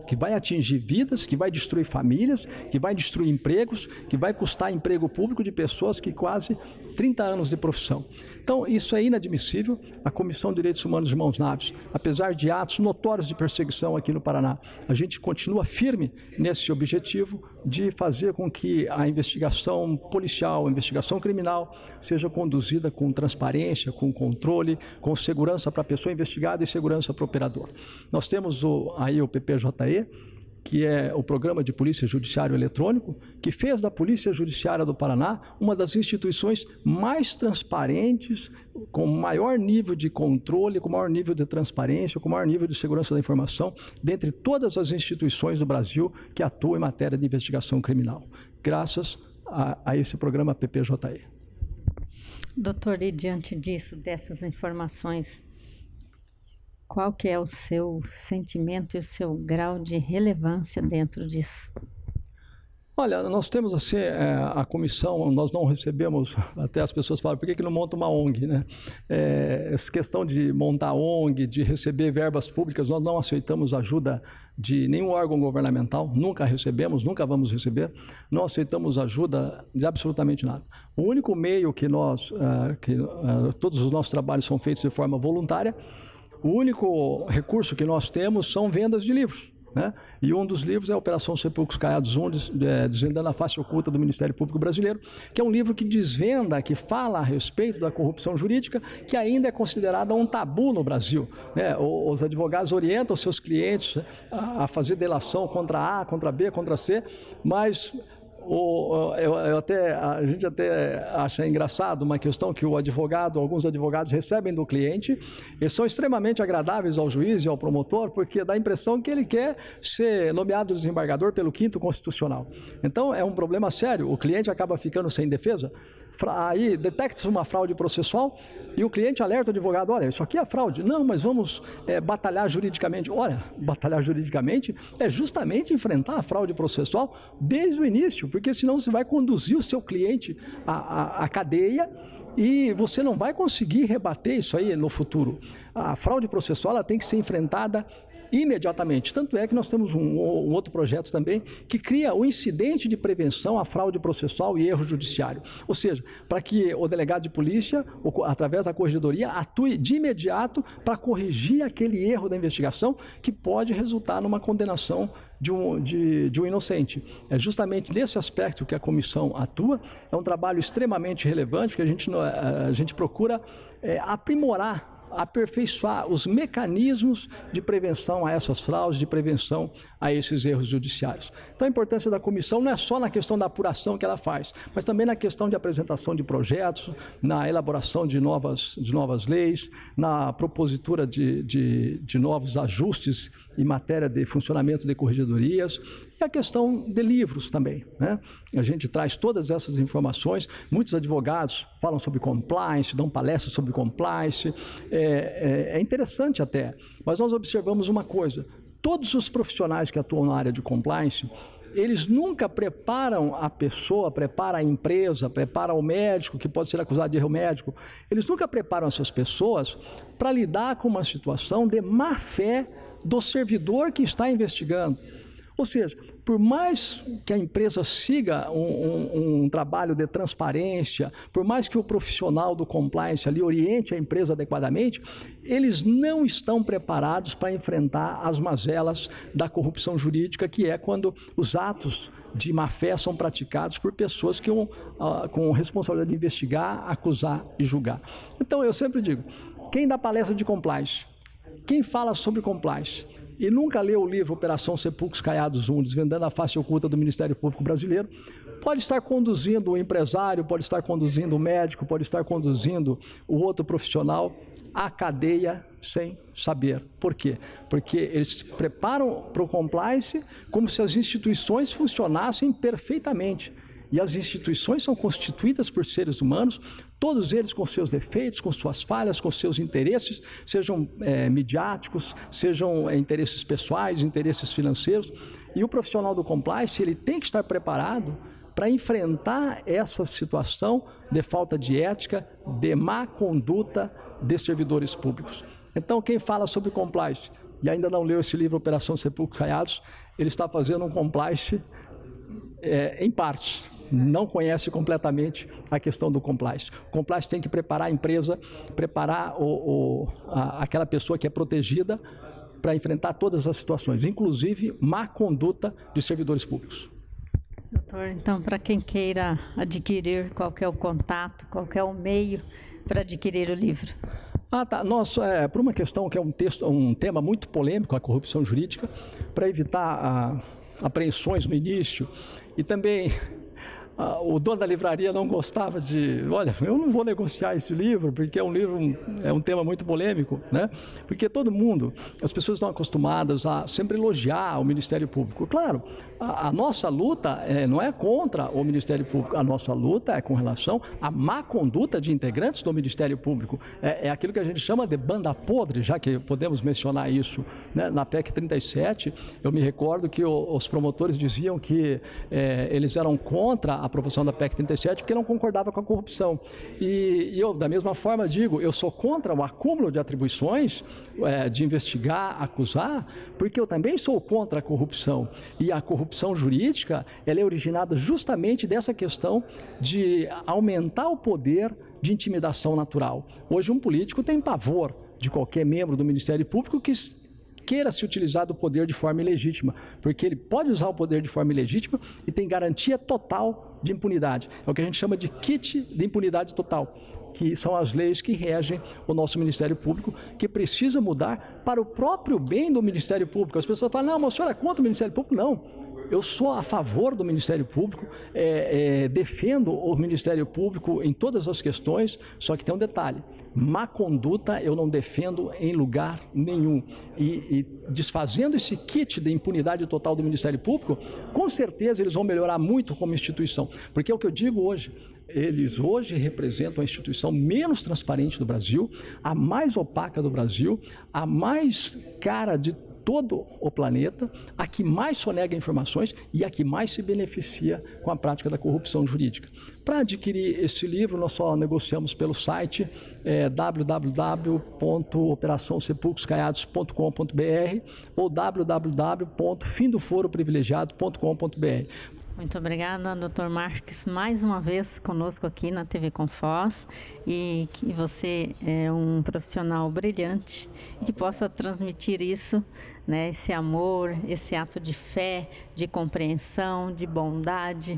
que vai atingir vidas, que vai destruir famílias, que vai destruir empregos, que vai custar emprego público de pessoas que quase 30 anos de profissão. Então, isso é inadmissível. A Comissão de Direitos Humanos de Irmãos Naves, apesar de atos notórios de perseguição aqui no Paraná, a gente continua firme nesse objetivo de fazer com que a investigação policial, a investigação criminal, seja conduzida com transparência, com controle, com segurança para a pessoa investigada e segurança para o operador. Nós temos aí o PPJE, que é o Programa de Polícia Judiciário Eletrônico, que fez da Polícia Judiciária do Paraná uma das instituições mais transparentes, com maior nível de controle, com maior nível de transparência, com maior nível de segurança da informação, dentre todas as instituições do Brasil que atuam em matéria de investigação criminal, graças a esse programa PPJE. Doutor, e diante disso, dessas informações, qual que é o seu sentimento e o seu grau de relevância dentro disso? Olha, nós temos assim, a comissão, nós não recebemos, até as pessoas falam, por que não monta uma ONG, né? Essa questão de montar ONG, de receber verbas públicas, nós não aceitamos ajuda de nenhum órgão governamental, nunca recebemos, nunca vamos receber, não aceitamos ajuda de absolutamente nada. O único meio que todos os nossos trabalhos são feitos de forma voluntária. O único recurso que nós temos são vendas de livros, né? E um dos livros é a Operação Sepulcros Caiados 1, Desvendando a Face Oculta do Ministério Público Brasileiro, que é um livro que desvenda, que fala a respeito da corrupção jurídica, que ainda é considerada um tabu no Brasil, né? Os advogados orientam seus clientes a fazer delação contra A, contra B, contra C, mas a gente até acha engraçado uma questão que alguns advogados recebem do cliente e são extremamente agradáveis ao juiz e ao promotor, porque dá a impressão que ele quer ser nomeado desembargador pelo 5º Constitucional. Então é um problema sério, o cliente acaba ficando sem defesa. Aí detecta-se uma fraude processual e o cliente alerta o advogado, olha, isso aqui é fraude. Não, mas vamos batalhar juridicamente. Olha, batalhar juridicamente é justamente enfrentar a fraude processual desde o início, porque senão você vai conduzir o seu cliente à cadeia e você não vai conseguir rebater isso aí no futuro. A fraude processual ela tem que ser enfrentada imediatamente. Tanto é que nós temos um outro projeto também que cria o incidente de prevenção à fraude processual e erro judiciário. Ou seja, para que o delegado de polícia, através da corregedoria, atue de imediato para corrigir aquele erro da investigação que pode resultar numa condenação de um inocente. É justamente nesse aspecto que a comissão atua. É um trabalho extremamente relevante que a gente procura aprimorar, aperfeiçoar os mecanismos de prevenção a essas fraudes, de prevenção a esses erros judiciários. Então a importância da comissão não é só na questão da apuração que ela faz, mas também na questão de apresentação de projetos, na elaboração de novas leis, na propositura de novos ajustes em matéria de funcionamento de corregedorias e a questão de livros também, né? A gente traz todas essas informações, muitos advogados falam sobre compliance, dão palestras sobre compliance, é interessante até, mas nós observamos uma coisa, todos os profissionais que atuam na área de compliance, eles nunca preparam a pessoa, preparam a empresa, preparam o médico, que pode ser acusado de erro médico, eles nunca preparam essas pessoas para lidar com uma situação de má-fé do servidor que está investigando. Ou seja, por mais que a empresa siga um trabalho de transparência, por mais que o profissional do compliance ali oriente a empresa adequadamente, eles não estão preparados para enfrentar as mazelas da corrupção jurídica, que é quando os atos de má-fé são praticados por pessoas que com responsabilidade de investigar, acusar e julgar. Então eu sempre digo, quem dá palestra de compliance, quem fala sobre compliance e nunca leu o livro Operação Sepulcros Caiados 1, Desvendando a Face Oculta do Ministério Público Brasileiro, pode estar conduzindo o empresário, pode estar conduzindo o médico, pode estar conduzindo o outro profissional à cadeia sem saber. Por quê? Porque eles se preparam para o compliance como se as instituições funcionassem perfeitamente. E as instituições são constituídas por seres humanos, todos eles com seus defeitos, com suas falhas, com seus interesses, sejam midiáticos, sejam interesses pessoais, interesses financeiros. E o profissional do compliance, ele tem que estar preparado para enfrentar essa situação de falta de ética, de má conduta de servidores públicos. Então, quem fala sobre compliance e ainda não leu esse livro, Operação Sepulcros Caiados, ele está fazendo um compliance em partes. Não conhece completamente a questão do compliance. O compliance tem que preparar a empresa, preparar aquela pessoa que é protegida para enfrentar todas as situações, inclusive má conduta de servidores públicos. Doutor, então, para quem queira adquirir, qual que é o contato, qual que é o meio para adquirir o livro? Tá. Por uma questão que é um tema muito polêmico, a corrupção jurídica, para evitar apreensões no início, e também o dono da livraria não gostava olha, eu não vou negociar esse livro, porque é um tema muito polêmico, né? Porque as pessoas estão acostumadas a sempre elogiar o Ministério Público. Claro, a nossa luta não é contra o Ministério Público, a nossa luta é com relação à má conduta de integrantes do Ministério Público. É aquilo que a gente chama de banda podre, já que podemos mencionar isso, né? Na PEC 37, eu me recordo que os promotores diziam que eles eram contra a aprovação da PEC 37 porque não concordava com a corrupção. E eu, da mesma forma, digo, eu sou contra o acúmulo de atribuições, de investigar, acusar, porque eu também sou contra a corrupção. E a corrupção jurídica, ela é originada justamente dessa questão de aumentar o poder de intimidação natural. Hoje um político tem pavor de qualquer membro do Ministério Público que queira se utilizar do poder de forma ilegítima, porque ele pode usar o poder de forma ilegítima e tem garantia total de impunidade. É o que a gente chama de kit de impunidade total, que são as leis que regem o nosso Ministério Público, que precisa mudar para o próprio bem do Ministério Público. As pessoas falam, não, mas o senhor é contra o Ministério Público? Não. Eu sou a favor do Ministério Público, defendo o Ministério Público em todas as questões, só que tem um detalhe, má conduta eu não defendo em lugar nenhum. E desfazendo esse kit de impunidade total do Ministério Público, com certeza eles vão melhorar muito como instituição, porque é o que eu digo hoje, eles hoje representam a instituição menos transparente do Brasil, a mais opaca do Brasil, a mais cara de todo o planeta, a que mais sonega informações e a que mais se beneficia com a prática da corrupção jurídica. Para adquirir esse livro, nós só negociamos pelo site www.operaçãosepulcroscaiados.com.br ou www.findoforoprivilegiado.com.br. Muito obrigada, Dr. Marques, mais uma vez conosco aqui na TV Confoz, e que você é um profissional brilhante e que possa transmitir isso, né, esse amor, esse ato de fé, de compreensão, de bondade,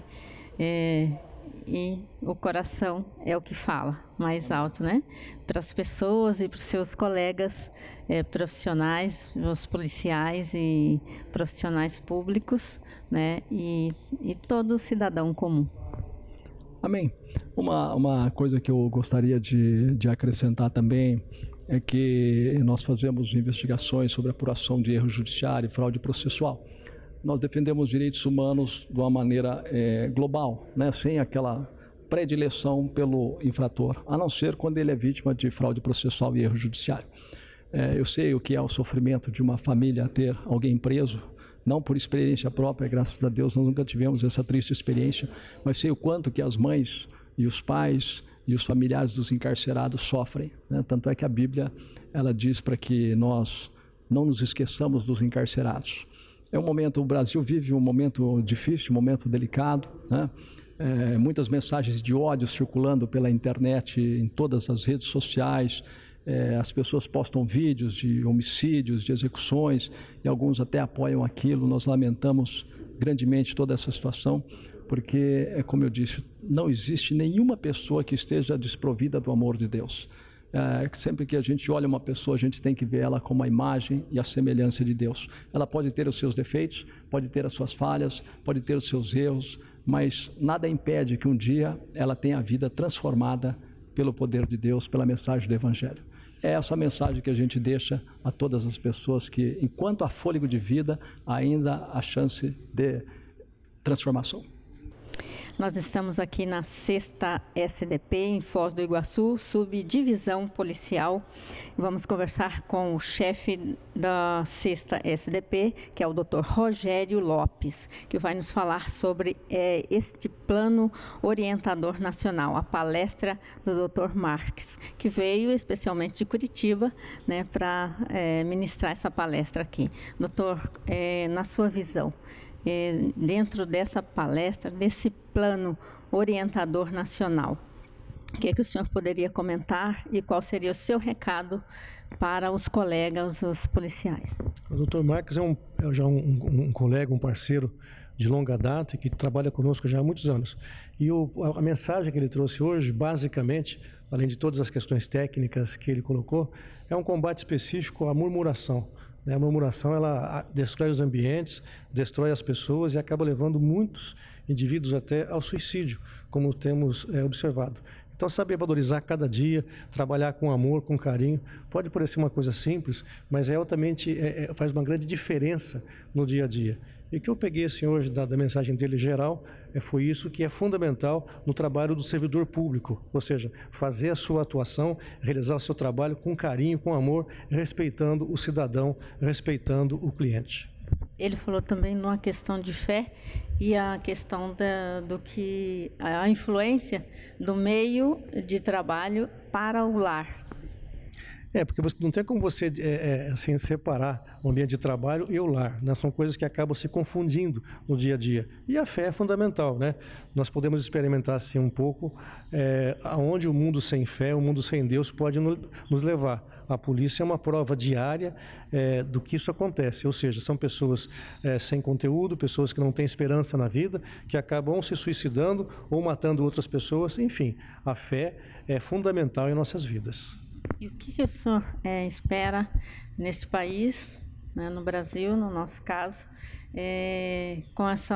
e o coração é o que fala mais alto, né? Para as pessoas e para os seus colegas profissionais, os policiais e profissionais públicos, né? E todo cidadão comum. Amém. Uma coisa que eu gostaria de acrescentar também é que nós fazemos investigações sobre apuração de erro judiciário e fraude processual. Nós defendemos direitos humanos de uma maneira global, né? Sem aquela predileção pelo infrator, a não ser quando ele é vítima de fraude processual e erro judiciário. Eu sei o que é o sofrimento de uma família ter alguém preso, não por experiência própria, graças a Deus nós nunca tivemos essa triste experiência, mas sei o quanto que as mães e os pais e os familiares dos encarcerados sofrem, né? Tanto é que a Bíblia ela diz para que nós não nos esqueçamos dos encarcerados. O Brasil vive um momento difícil, um momento delicado, né? Muitas mensagens de ódio circulando pela internet, em todas as redes sociais, as pessoas postam vídeos de homicídios, de execuções, e alguns até apoiam aquilo. Nós lamentamos grandemente toda essa situação, porque, como eu disse, não existe nenhuma pessoa que esteja desprovida do amor de Deus. Sempre que a gente olha uma pessoa, a gente tem que ver ela como a imagem e a semelhança de Deus. Ela pode ter os seus defeitos, pode ter as suas falhas, pode ter os seus erros, mas nada impede que um dia ela tenha a vida transformada pelo poder de Deus, pela mensagem do Evangelho. É essa mensagem que a gente deixa a todas as pessoas, que enquanto há fôlego de vida, ainda há chance de transformação. Nós estamos aqui na 6ª SDP, em Foz do Iguaçu, subdivisão policial. Vamos conversar com o chefe da 6ª SDP, que é o Dr. Rogério Lopes, que vai nos falar sobre este plano orientador nacional, a palestra do Dr. Marques, que veio especialmente de Curitiba, né, para ministrar essa palestra aqui. Doutor, na sua visão, dentro dessa palestra, desse plano orientador nacional, o que o senhor poderia comentar e qual seria o seu recado para os colegas, os policiais? O Dr. Marques é já um colega, um parceiro de longa data que trabalha conosco já há muitos anos. E a mensagem que ele trouxe hoje, basicamente, além de todas as questões técnicas que ele colocou, é um combate específico à murmuração. A murmuração, ela destrói os ambientes, destrói as pessoas e acaba levando muitos indivíduos até ao suicídio, como temos observado. Então, saber valorizar cada dia, trabalhar com amor, com carinho, pode parecer uma coisa simples, mas altamente faz uma grande diferença no dia a dia. E o que eu peguei assim, hoje da mensagem dele geral foi isso que é fundamental no trabalho do servidor público, ou seja, fazer a sua atuação, realizar o seu trabalho com carinho, com amor, respeitando o cidadão, respeitando o cliente. Ele falou também numa questão de fé e a questão a influência do meio de trabalho para o lar. Porque não tem como você assim, separar o ambiente de trabalho e o lar, né? São coisas que acabam se confundindo no dia a dia. E a fé é fundamental, né? Nós podemos experimentar assim um pouco aonde o mundo sem fé, o mundo sem Deus pode nos levar. A polícia é uma prova diária do que isso acontece, ou seja, são pessoas sem conteúdo, pessoas que não têm esperança na vida, que acabam se suicidando ou matando outras pessoas. Enfim, a fé é fundamental em nossas vidas. E o que o senhor espera neste país, né, no Brasil, no nosso caso, com essa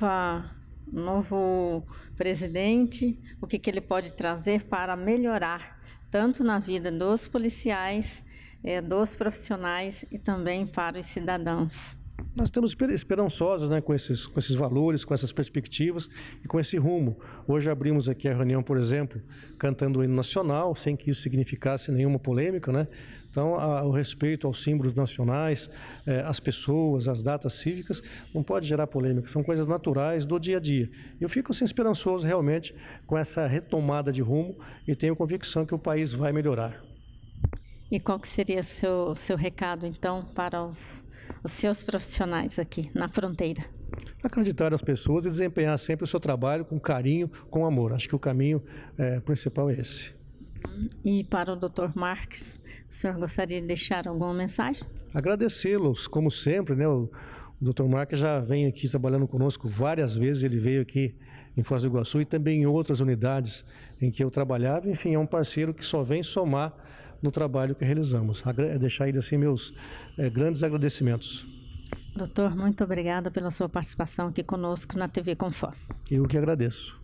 novo presidente, o que ele pode trazer para melhorar tanto na vida dos policiais, dos profissionais e também para os cidadãos? Nós estamos esperançosos, né, com esses valores, com essas perspectivas e com esse rumo. Hoje abrimos aqui a reunião, por exemplo, cantando o hino nacional, sem que isso significasse nenhuma polêmica, né? Então, o respeito aos símbolos nacionais, às pessoas, às datas cívicas, não pode gerar polêmica, são coisas naturais do dia a dia. Eu fico assim, esperançoso realmente com essa retomada de rumo e tenho convicção que o país vai melhorar. E qual que seria seu recado, então, para os seus profissionais aqui na fronteira? Acreditar nas pessoas e desempenhar sempre o seu trabalho com carinho, com amor. Acho que o caminho principal é esse. E para o Dr. Marques, o senhor gostaria de deixar alguma mensagem? Agradecê-los, como sempre, né? O Dr. Marques já vem aqui trabalhando conosco várias vezes, ele veio aqui em Foz do Iguaçu e também em outras unidades em que eu trabalhava. Enfim, é um parceiro que só vem somar no trabalho que realizamos. Deixar ele assim meus grandes agradecimentos. Doutor, muito obrigada pela sua participação aqui conosco na TV Com Foz. Eu que agradeço.